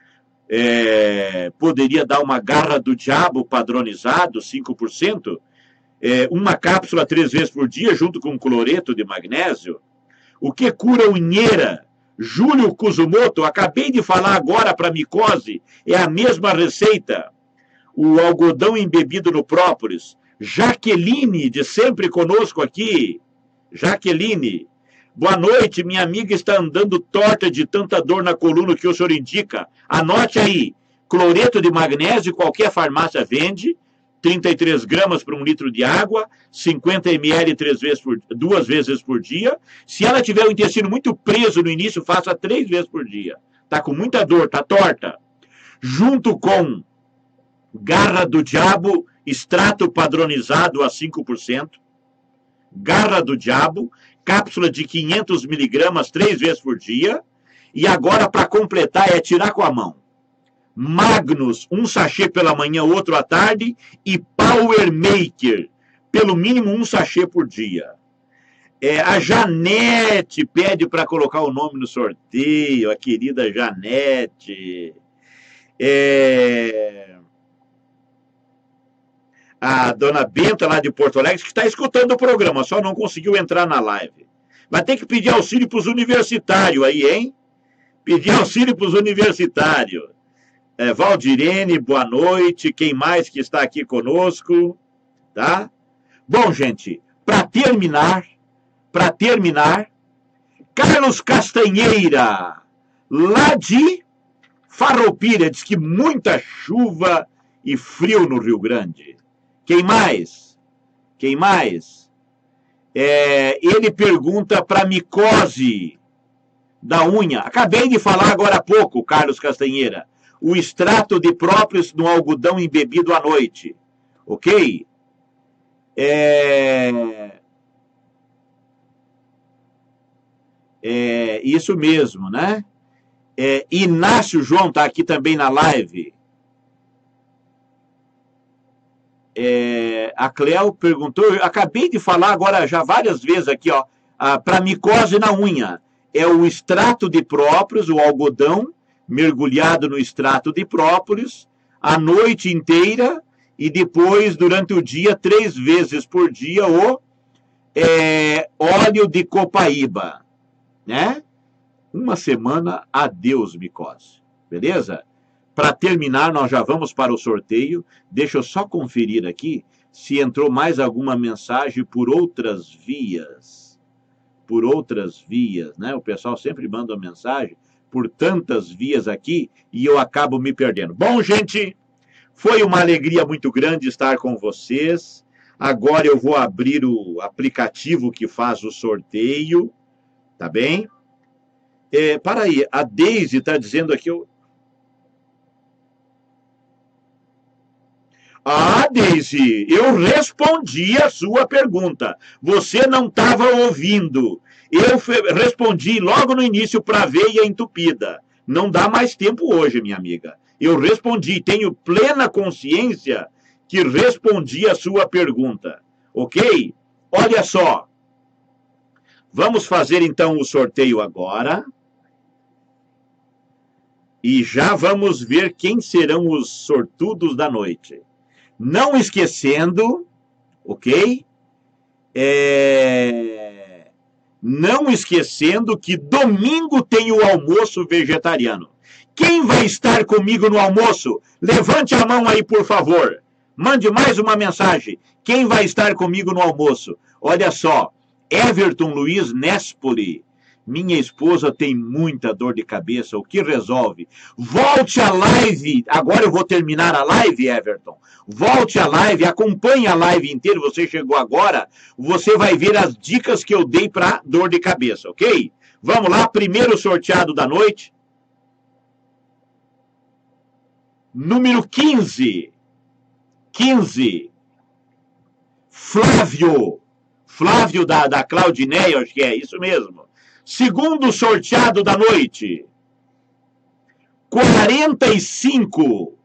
É, poderia dar uma garra do diabo padronizado, cinco por cento? É, uma cápsula três vezes por dia, junto com cloreto de magnésio? O que cura unheira? Júlio Kuzumoto, acabei de falar agora para micose, é a mesma receita. O algodão embebido no própolis. Jaqueline, de sempre conosco aqui. Jaqueline, boa noite, minha amiga está andando torta de tanta dor na coluna que o senhor indica. Anote aí, cloreto de magnésio, qualquer farmácia vende, trinta e três gramas por um litro de água, cinquenta mililitros três vezes por, duas vezes por dia. Se ela tiver o intestino muito preso no início, faça três vezes por dia. Está com muita dor, está torta. Junto com garra do diabo, extrato padronizado a cinco por cento. Garra do diabo, cápsula de quinhentos miligramas três vezes por dia. E agora, para completar, é tirar com a mão. Magnus, um sachê pela manhã, outro à tarde, e Power Maker, pelo mínimo um sachê por dia. É, a Janete pede para colocar o nome no sorteio, a querida Janete. É, a dona Benta, lá de Porto Alegre, que está escutando o programa, só não conseguiu entrar na live. Vai ter que pedir auxílio para os universitários aí, hein? Pedir auxílio para os universitários. É, Valdirene, boa noite. Quem mais que está aqui conosco? Tá? Bom, gente, para terminar, para terminar, Carlos Castanheira, lá de Farroupilha, diz que muita chuva e frio no Rio Grande. Quem mais? Quem mais? É, ele pergunta para micose da unha. Acabei de falar agora há pouco, Carlos Castanheira. O extrato de próprios no algodão embebido à noite. Ok? É... É isso mesmo, né? É, Inácio João está aqui também na live. É, a Cleo perguntou, eu acabei de falar agora já várias vezes aqui, ó, para micose na unha. É o extrato de própolis, o algodão mergulhado no extrato de própolis, a noite inteira e depois, durante o dia, três vezes por dia, o é, óleo de copaíba, né? Uma semana, adeus, micose. Beleza? Para terminar, nós já vamos para o sorteio. Deixa eu só conferir aqui se entrou mais alguma mensagem por outras vias. Por outras vias, né? O pessoal sempre manda mensagem por tantas vias aqui e eu acabo me perdendo. Bom, gente, foi uma alegria muito grande estar com vocês. Agora eu vou abrir o aplicativo que faz o sorteio, tá bem? É, para aí, a Deise está dizendo aqui... Eu... Ah, Deise, eu respondi a sua pergunta. Você não estava ouvindo. Eu respondi logo no início para a veia entupida. Não dá mais tempo hoje, minha amiga. Eu respondi, tenho plena consciência que respondi a sua pergunta. Ok? Olha só. Vamos fazer então o sorteio agora. E já vamos ver quem serão os sortudos da noite. Não esquecendo, ok? É... Não esquecendo que domingo tem o almoço vegetariano. Quem vai estar comigo no almoço? Levante a mão aí, por favor. Mande mais uma mensagem. Quem vai estar comigo no almoço? Olha só, Everton Luiz Nespoli. Minha esposa tem muita dor de cabeça, o que resolve? Volte à live, agora eu vou terminar a live, Everton. Volte à live, acompanhe a live inteira, você chegou agora, você vai ver as dicas que eu dei para dor de cabeça, ok? Vamos lá, primeiro sorteado da noite. Número quinze. quinze. Flávio. Flávio da, da Claudineia, acho que é isso mesmo. Segundo sorteado da noite, quarenta e cinco.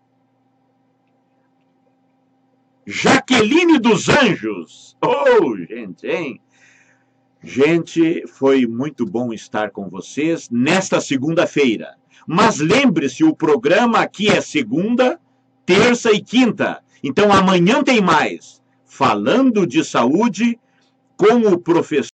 Jaqueline dos Anjos. Oh, gente, hein? Gente, foi muito bom estar com vocês nesta segunda-feira. Mas lembre-se, o programa aqui é segunda, terça e quinta. Então amanhã tem mais. Falando de saúde com o professor